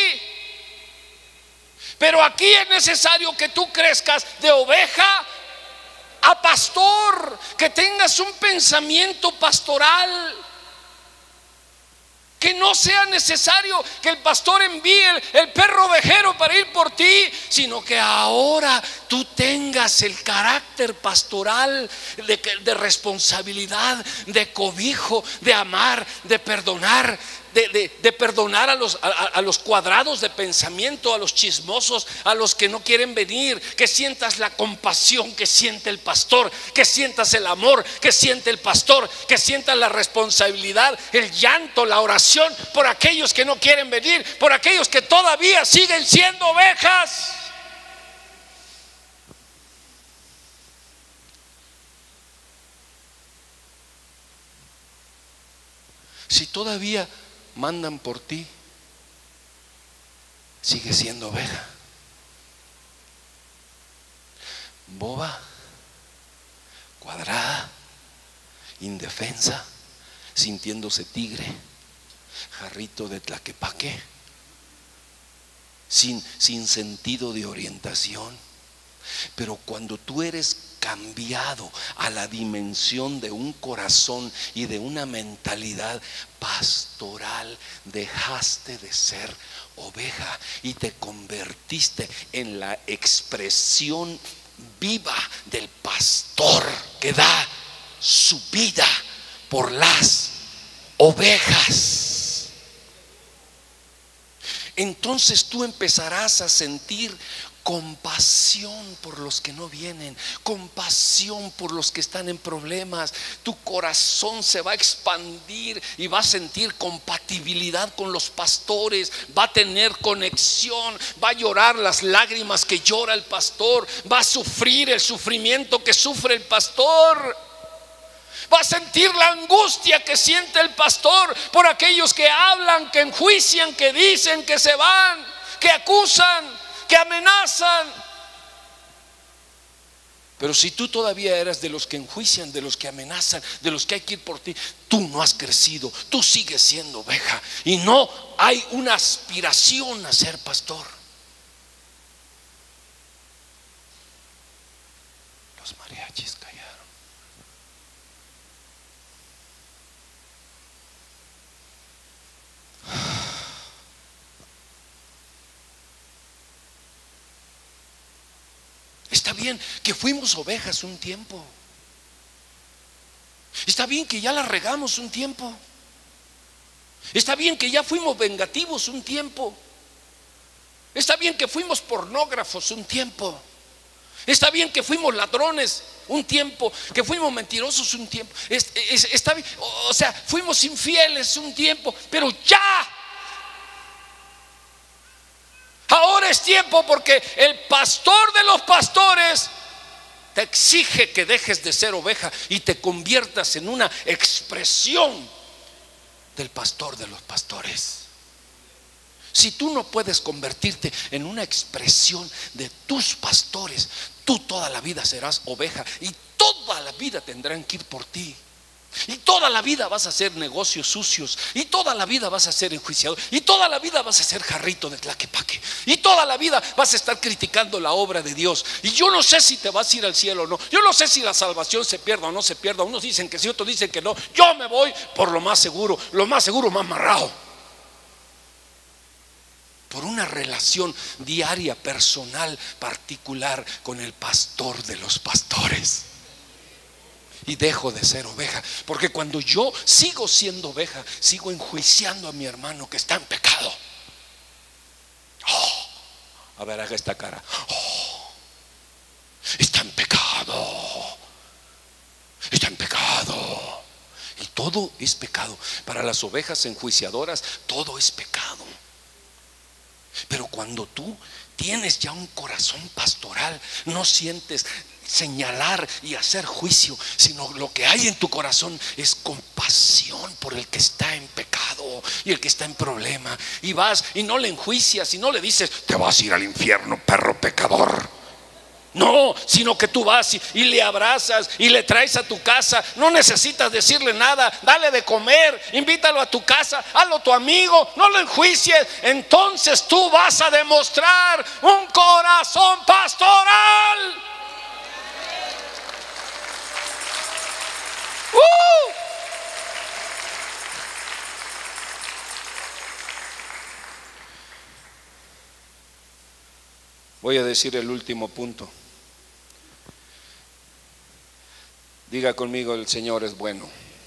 Pero aquí es necesario que tú crezcas de oveja a pastor, que tengas un pensamiento pastoral. Que no sea necesario que el pastor envíe el, el perro ovejero para ir por ti, sino que ahora tú tengas el carácter pastoral de, de responsabilidad, de cobijo, de amar, de perdonar, de, de, de perdonar a los, a, a los cuadrados de pensamiento, a los chismosos, a los que no quieren venir. Que sientas la compasión que siente el pastor, que sientas el amor que siente el pastor, que sientas la responsabilidad, el llanto, la oración por aquellos que no quieren venir, por aquellos que todavía siguen siendo ovejas. Si todavía mandan por ti, sigue siendo oveja, boba, cuadrada, indefensa, sintiéndose tigre, jarrito de Tlaquepaque, sin, sin sentido de orientación. Pero cuando tú eres cambiado a la dimensión de un corazón y de una mentalidad pastoral, dejaste de ser oveja y te convertiste en la expresión viva del pastor que da su vida por las ovejas. Entonces tú empezarás a sentir compasión por los que no vienen, compasión por los que están en problemas. Tu corazón se va a expandir y va a sentir compatibilidad con los pastores, va a tener conexión, va a llorar las lágrimas que llora el pastor, va a sufrir el sufrimiento que sufre el pastor, va a sentir la angustia que siente el pastor por aquellos que hablan, que enjuician, que dicen, que se van, que acusan, que amenazan. Pero si tú todavía eres de los que enjuician, de los que amenazan, de los que hay que ir por ti, tú no has crecido, tú sigues siendo oveja y no hay una aspiración a ser pastor. Los mariachis callaron. Está bien que fuimos ovejas un tiempo. Está bien que ya la regamos un tiempo. Está bien que ya fuimos vengativos un tiempo. Está bien que fuimos pornógrafos un tiempo. Está bien que fuimos ladrones un tiempo, que fuimos mentirosos un tiempo. Está bien, o sea, fuimos infieles un tiempo, pero ya. Ahora es tiempo, porque el pastor de los pastores te exige que dejes de ser oveja y te conviertas en una expresión del pastor de los pastores. Si tú no puedes convertirte en una expresión de tus pastores, tú toda la vida serás oveja y toda la vida tendrán que ir por ti. Y toda la vida vas a hacer negocios sucios, y toda la vida vas a ser enjuiciador, y toda la vida vas a ser jarrito de Tlaquepaque, y toda la vida vas a estar criticando la obra de Dios. Y yo no sé si te vas a ir al cielo o no. Yo no sé si la salvación se pierda o no se pierda. Unos dicen que sí, otros dicen que no. Yo me voy por lo más seguro, lo más seguro, más amarrado, por una relación diaria, personal, particular con el pastor de los pastores. Y dejo de ser oveja, porque cuando yo sigo siendo oveja, sigo enjuiciando a mi hermano que está en pecado. Oh, a ver, haga esta cara. Oh, está en pecado. Está en pecado. Y todo es pecado. Para las ovejas enjuiciadoras, todo es pecado. Pero cuando tú tienes ya un corazón pastoral, no sientes señalar y hacer juicio, sino lo que hay en tu corazón es compasión por el que está en pecado y el que está en problema. Y vas y no le enjuicias y no le dices: te vas a ir al infierno, perro pecador. No, sino que tú vas y, y le abrazas y le traes a tu casa. No necesitas decirle nada. Dale de comer, invítalo a tu casa, hazlo tu amigo, no lo enjuicies. Entonces tú vas a demostrar un corazón pastoral. ¡Uh! Voy a decir el último punto. Diga conmigo: el Señor es bueno.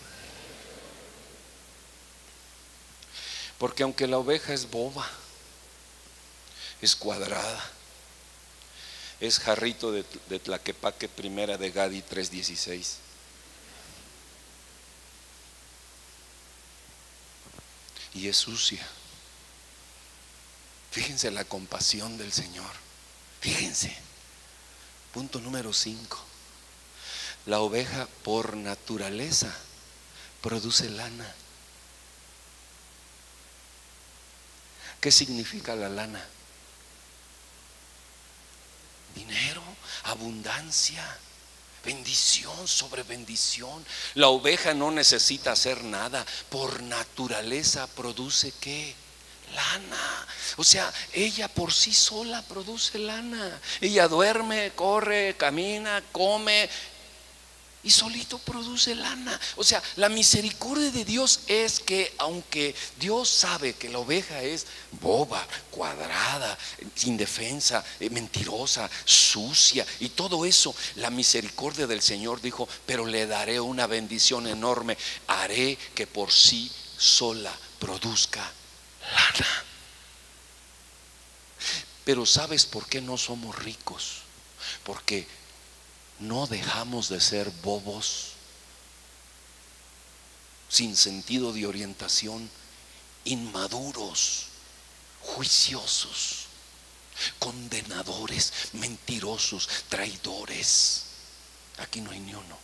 Porque aunque la oveja es boba, es cuadrada, es jarrito de, de Tlaquepaque, primera de Gadi tres dieciséis, y es sucia. Fíjense la compasión del Señor. Fíjense. Punto número cinco. La oveja por naturaleza produce lana. ¿Qué significa la lana? Dinero, abundancia, bendición sobre bendición. La oveja no necesita hacer nada. Por naturaleza produce ¿qué? Lana. O sea, ella por sí sola produce lana. Ella duerme, corre, camina, come y solito produce lana. O sea, la misericordia de Dios es que aunque Dios sabe que la oveja es boba, cuadrada, indefensa, mentirosa, sucia y todo eso, la misericordia del Señor dijo: pero le daré una bendición enorme. Haré que por sí sola produzca lana. Pero ¿sabes por qué no somos ricos? Porque no dejamos de ser bobos, sin sentido de orientación, inmaduros, juiciosos, condenadores, mentirosos, traidores. Aquí no hay ni uno.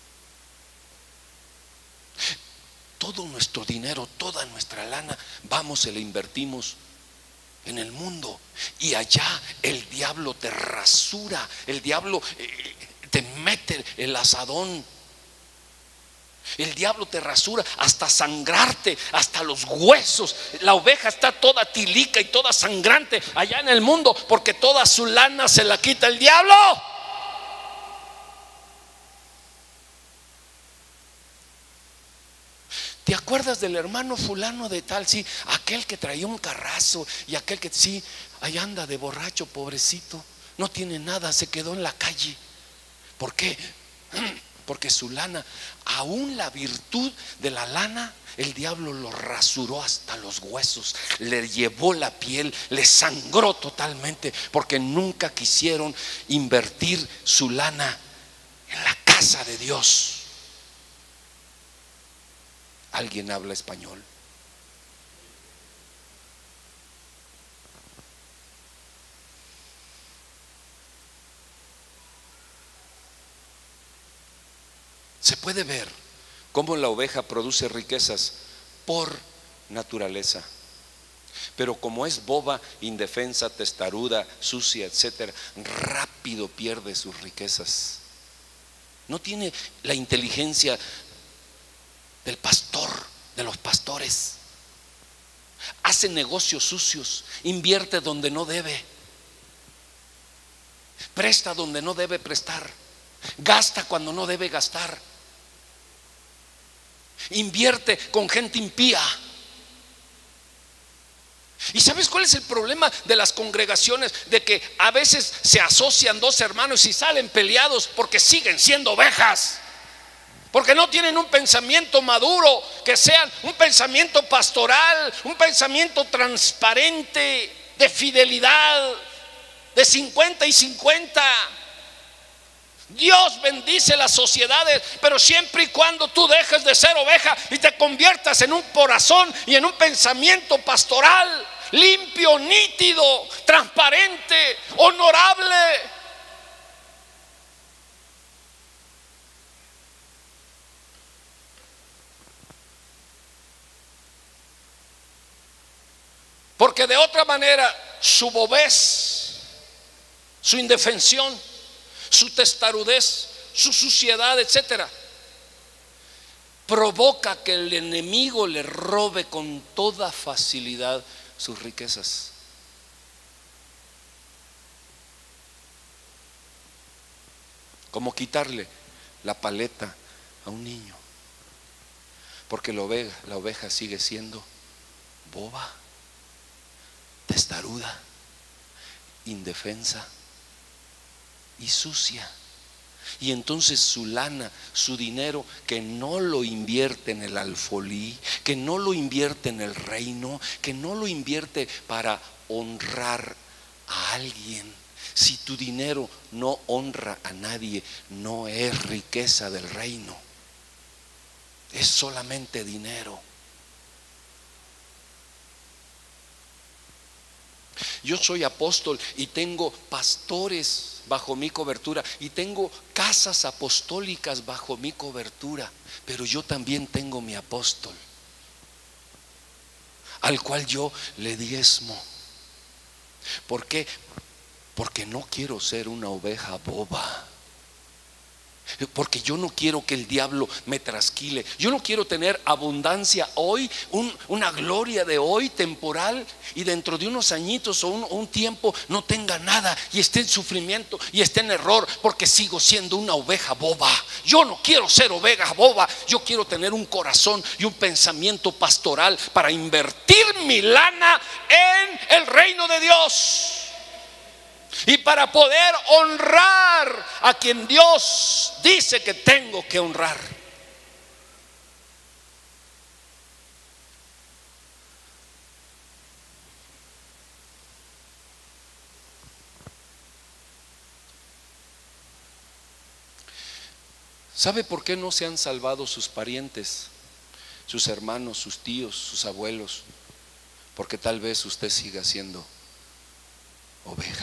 Todo nuestro dinero, toda nuestra lana, vamos y la invertimos en el mundo, y allá el diablo te rasura, el diablo eh, te mete el asadón, el diablo te rasura hasta sangrarte, hasta los huesos. La oveja está toda tilica y toda sangrante allá en el mundo, porque toda su lana se la quita el diablo. ¿Te acuerdas del hermano fulano de tal? Sí, aquel que traía un carrazo, y aquel que sí, ahí anda de borracho, pobrecito, no tiene nada, se quedó en la calle. ¿Por qué? Porque su lana, aún la virtud de la lana, el diablo lo rasuró hasta los huesos, le llevó la piel, le sangró totalmente, porque nunca quisieron invertir su lana en la casa de Dios. ¿Alguien habla español? Se puede ver cómo la oveja produce riquezas por naturaleza, pero como es boba, indefensa, testaruda, sucia, etcétera, rápido pierde sus riquezas. No tiene la inteligencia del pastor, de los pastores. Hace negocios sucios, invierte donde no debe, presta donde no debe prestar, gasta cuando no debe gastar, invierte con gente impía. ¿Y sabes cuál es el problema de las congregaciones? De que a veces se asocian dos hermanos y salen peleados porque siguen siendo ovejas, porque no tienen un pensamiento maduro, que sean un pensamiento pastoral, un pensamiento transparente, de fidelidad, de cincuenta y cincuenta. Dios bendice las sociedades, pero siempre y cuando tú dejes de ser oveja y te conviertas en un corazón y en un pensamiento pastoral, limpio, nítido, transparente, honorable. Porque de otra manera su bobez, su indefensión, su testarudez, su suciedad, etcétera, provoca que el enemigo le robe con toda facilidad sus riquezas. Como quitarle la paleta a un niño, porque la oveja, la oveja sigue siendo boba, testaruda, indefensa y sucia. Y entonces su lana, su dinero, que no lo invierte en el alfolí, que no lo invierte en el reino, que no lo invierte para honrar a alguien. Si tu dinero no honra a nadie, no es riqueza del reino, es solamente dinero. Yo soy apóstol y tengo pastores bajo mi cobertura, y tengo casas apostólicas bajo mi cobertura, pero yo también tengo mi apóstol, al cual yo le diezmo. ¿Por qué? Porque no quiero ser una oveja boba, porque yo no quiero que el diablo me trasquile. Yo no quiero tener abundancia hoy, un, una gloria de hoy temporal, y dentro de unos añitos o un, un tiempo no tenga nada y esté en sufrimiento y esté en error, porque sigo siendo una oveja boba. Yo no quiero ser oveja boba. Yo quiero tener un corazón y un pensamiento pastoral para invertir mi lana en el reino de Dios, y para poder honrar a quien Dios dice que tengo que honrar. ¿Sabe por qué no se han salvado sus parientes, sus hermanos, sus tíos, sus abuelos? Porque tal vez usted siga siendo oveja.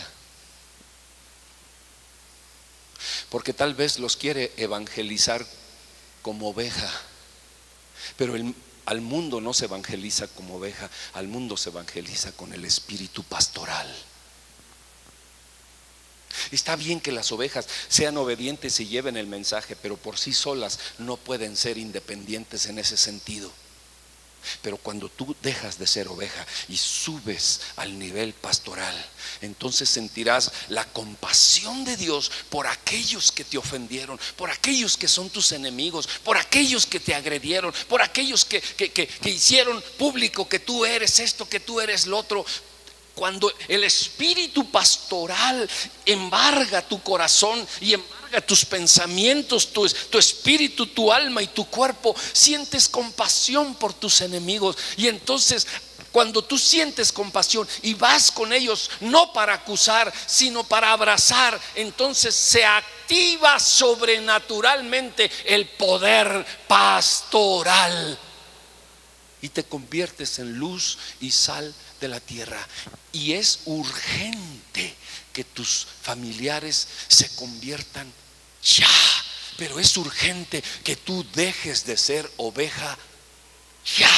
Porque tal vez los quiere evangelizar como oveja, pero el, al mundo no se evangeliza como oveja, al mundo se evangeliza con el espíritu pastoral. Está bien que las ovejas sean obedientes y lleven el mensaje, pero por sí solas no pueden ser independientes en ese sentido. Pero cuando tú dejas de ser oveja y subes al nivel pastoral, entonces sentirás la compasión de Dios por aquellos que te ofendieron, por aquellos que son tus enemigos, por aquellos que te agredieron, por aquellos que, que, que, que hicieron público que tú eres esto, que tú eres lo otro. Cuando el espíritu pastoral embarga tu corazón y embarga tus pensamientos, tu, tu espíritu, tu alma y tu cuerpo, sientes compasión por tus enemigos. Y entonces cuando tú sientes compasión y vas con ellos, no para acusar, sino para abrazar, entonces se activa sobrenaturalmente el poder pastoral y te conviertes en luz y sal de la tierra. Y es urgente que tus familiares se conviertan ya, pero es urgente que tú dejes de ser oveja ya.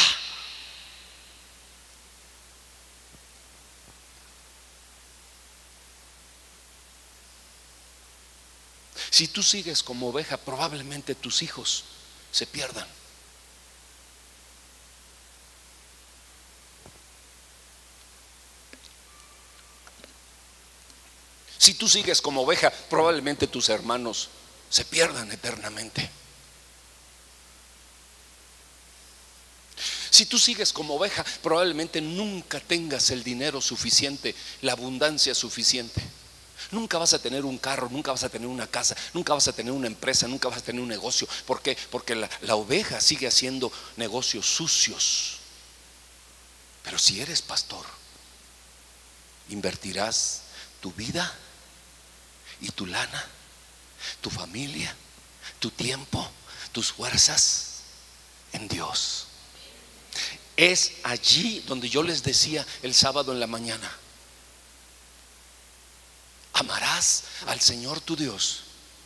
Si tú sigues como oveja, probablemente tus hijos se pierdan. Si tú sigues como oveja, probablemente tus hermanos se pierdan eternamente. Si tú sigues como oveja, probablemente nunca tengas el dinero suficiente, la abundancia suficiente. Nunca vas a tener un carro, nunca vas a tener una casa, nunca vas a tener una empresa, nunca vas a tener un negocio. ¿Por qué? Porque la, la oveja sigue haciendo negocios sucios. Pero si eres pastor, invertirás tu vida y tu lana, tu familia, tu tiempo, tus fuerzas en Dios. Es allí donde yo les decía el sábado en la mañana: amarás al Señor tu Dios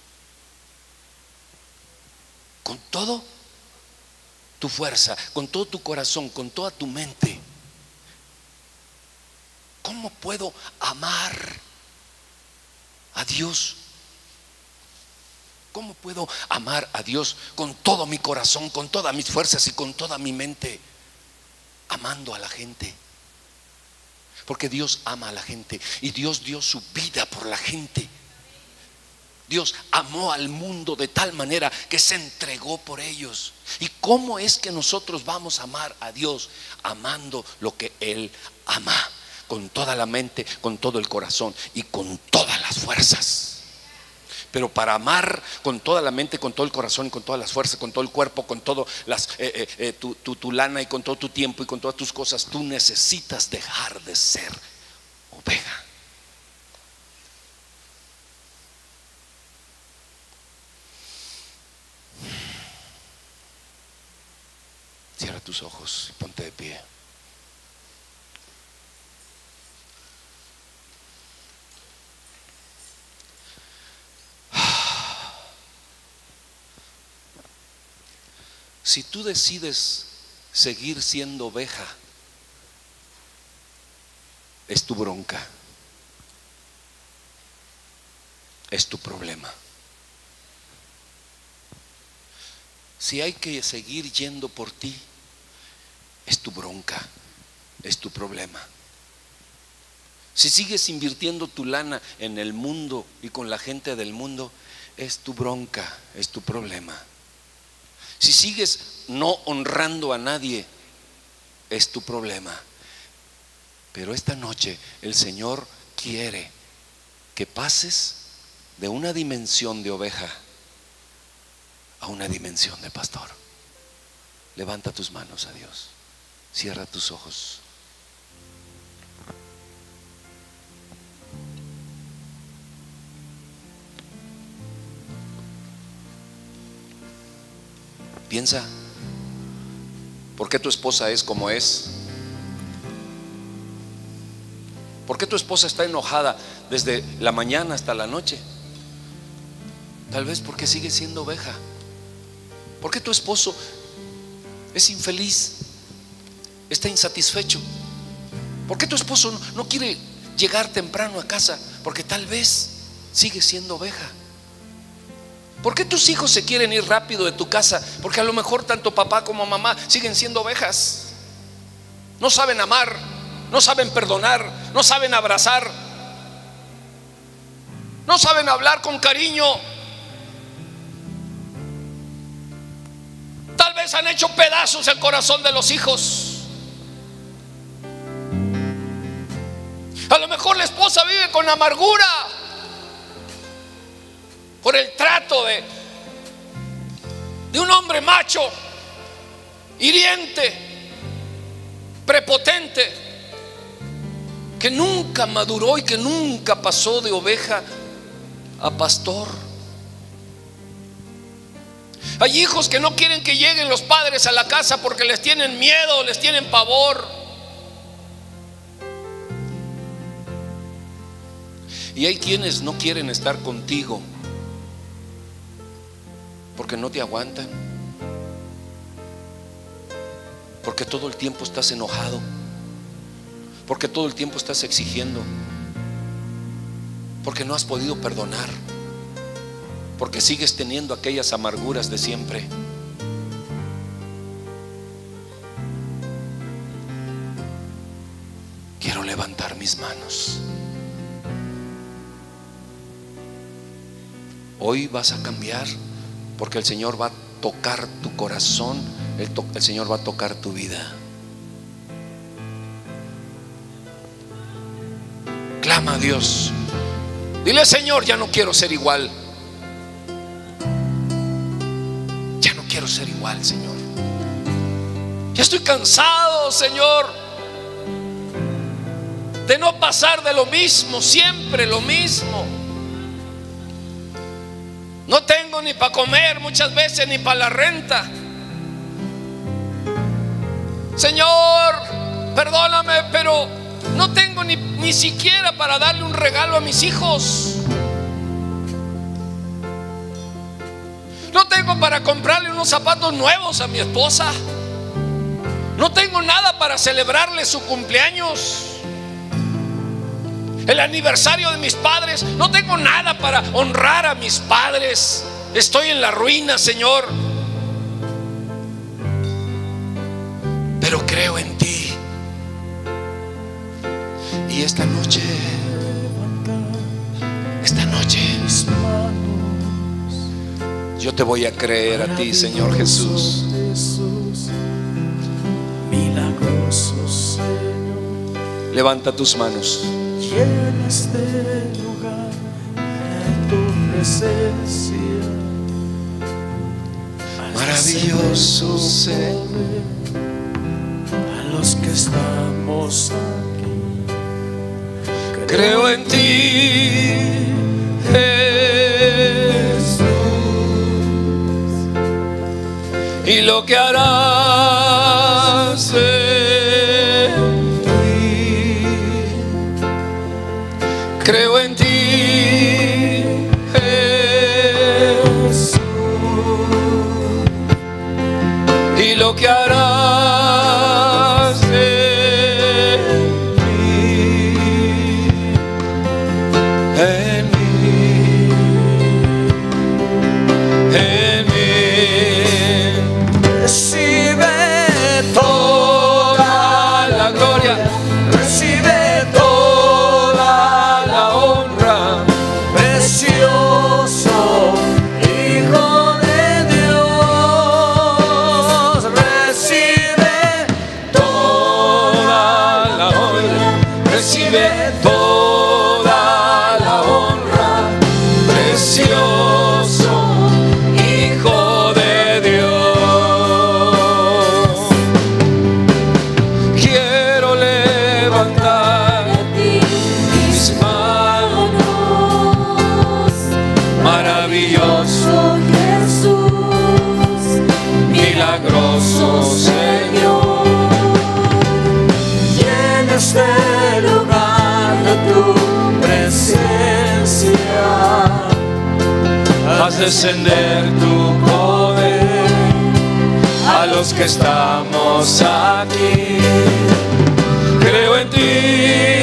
con todo tu fuerza, con todo tu corazón, con toda tu mente. ¿Cómo puedo amar a Dios? ¿Cómo puedo amar a Dios con todo mi corazón, con todas mis fuerzas y con toda mi mente? Amando a la gente. Porque Dios ama a la gente y Dios dio su vida por la gente. Dios amó al mundo de tal manera que se entregó por ellos. ¿Y cómo es que nosotros vamos a amar a Dios? Amando lo que Él ama, con toda la mente, con todo el corazón y con todas las fuerzas. Pero para amar con toda la mente, con todo el corazón y con todas las fuerzas, con todo el cuerpo, con todo las, eh, eh, eh, tu, tu, tu lana y con todo tu tiempo y con todas tus cosas, tú necesitas dejar de ser oveja. Cierra tus ojos y ponte de pie. Si tú decides seguir siendo oveja, es tu bronca, es tu problema. Si hay que seguir yendo por ti, es tu bronca, es tu problema. Si sigues invirtiendo tu lana en el mundo y con la gente del mundo, es tu bronca, es tu problema. Si sigues no honrando a nadie, es tu problema. Pero esta noche el Señor quiere que pases de una dimensión de oveja a una dimensión de pastor. Levanta tus manos a Dios. Cierra tus ojos. Piensa, ¿por qué tu esposa es como es? ¿Por qué tu esposa está enojada desde la mañana hasta la noche? Tal vez porque sigue siendo oveja. ¿Por qué tu esposo es infeliz? Está insatisfecho. ¿Por qué tu esposo no, no quiere llegar temprano a casa? Porque tal vez sigue siendo oveja. ¿Por qué tus hijos se quieren ir rápido de tu casa? Porque a lo mejor tanto papá como mamá siguen siendo ovejas. No saben amar, no saben perdonar, no saben abrazar, no saben hablar con cariño. Tal vez han hecho pedazos el corazón de los hijos. A lo mejor la esposa vive con amargura por el trato de, de un hombre macho, hiriente, prepotente, que nunca maduró y que nunca pasó de oveja a pastor. Hay hijos que no quieren que lleguen los padres a la casa porque les tienen miedo, les tienen pavor. Y hay quienes no quieren estar contigo porque no te aguantan, porque todo el tiempo estás enojado, porque todo el tiempo estás exigiendo, porque no has podido perdonar, porque sigues teniendo aquellas amarguras de siempre. Quiero levantar mis manos. Hoy vas a cambiar, porque el Señor va a tocar tu corazón, el, to- el Señor va a tocar tu vida. Clama a Dios. Dile: Señor, ya no quiero ser igual. Ya no quiero ser igual, Señor. Ya estoy cansado, Señor, de no pasar de lo mismo, siempre lo mismo. No tengo ni para comer muchas veces, ni para la renta. Señor, perdóname, pero no tengo ni, ni siquiera para darle un regalo a mis hijos. No tengo para comprarle unos zapatos nuevos a mi esposa. No tengo nada para celebrarle su cumpleaños, el aniversario de mis padres. No tengo nada para honrar a mis padres. Estoy en la ruina, Señor, pero creo en ti. Y esta noche, esta noche yo te voy a creer a ti, Señor Jesús. Milagroso Señor, Levanta tus manos. llena este lugar de tu presencia. Maravilloso Señor, A los que estamos aquí, creo en ti, Jesús, y lo que harás en ti. Creo en ti, Jesús, y lo que harás en mí, en mí, en mí. recibe Toda la gloria, recibe toda la honra, precioso Hijo de Dios, recibe toda la honra, recibe toda la honra, precioso Hijo de Dios. Quiero levantar mis manos, maravilloso Jesús, mi descender tu poder a los que estamos aquí. Creo en ti,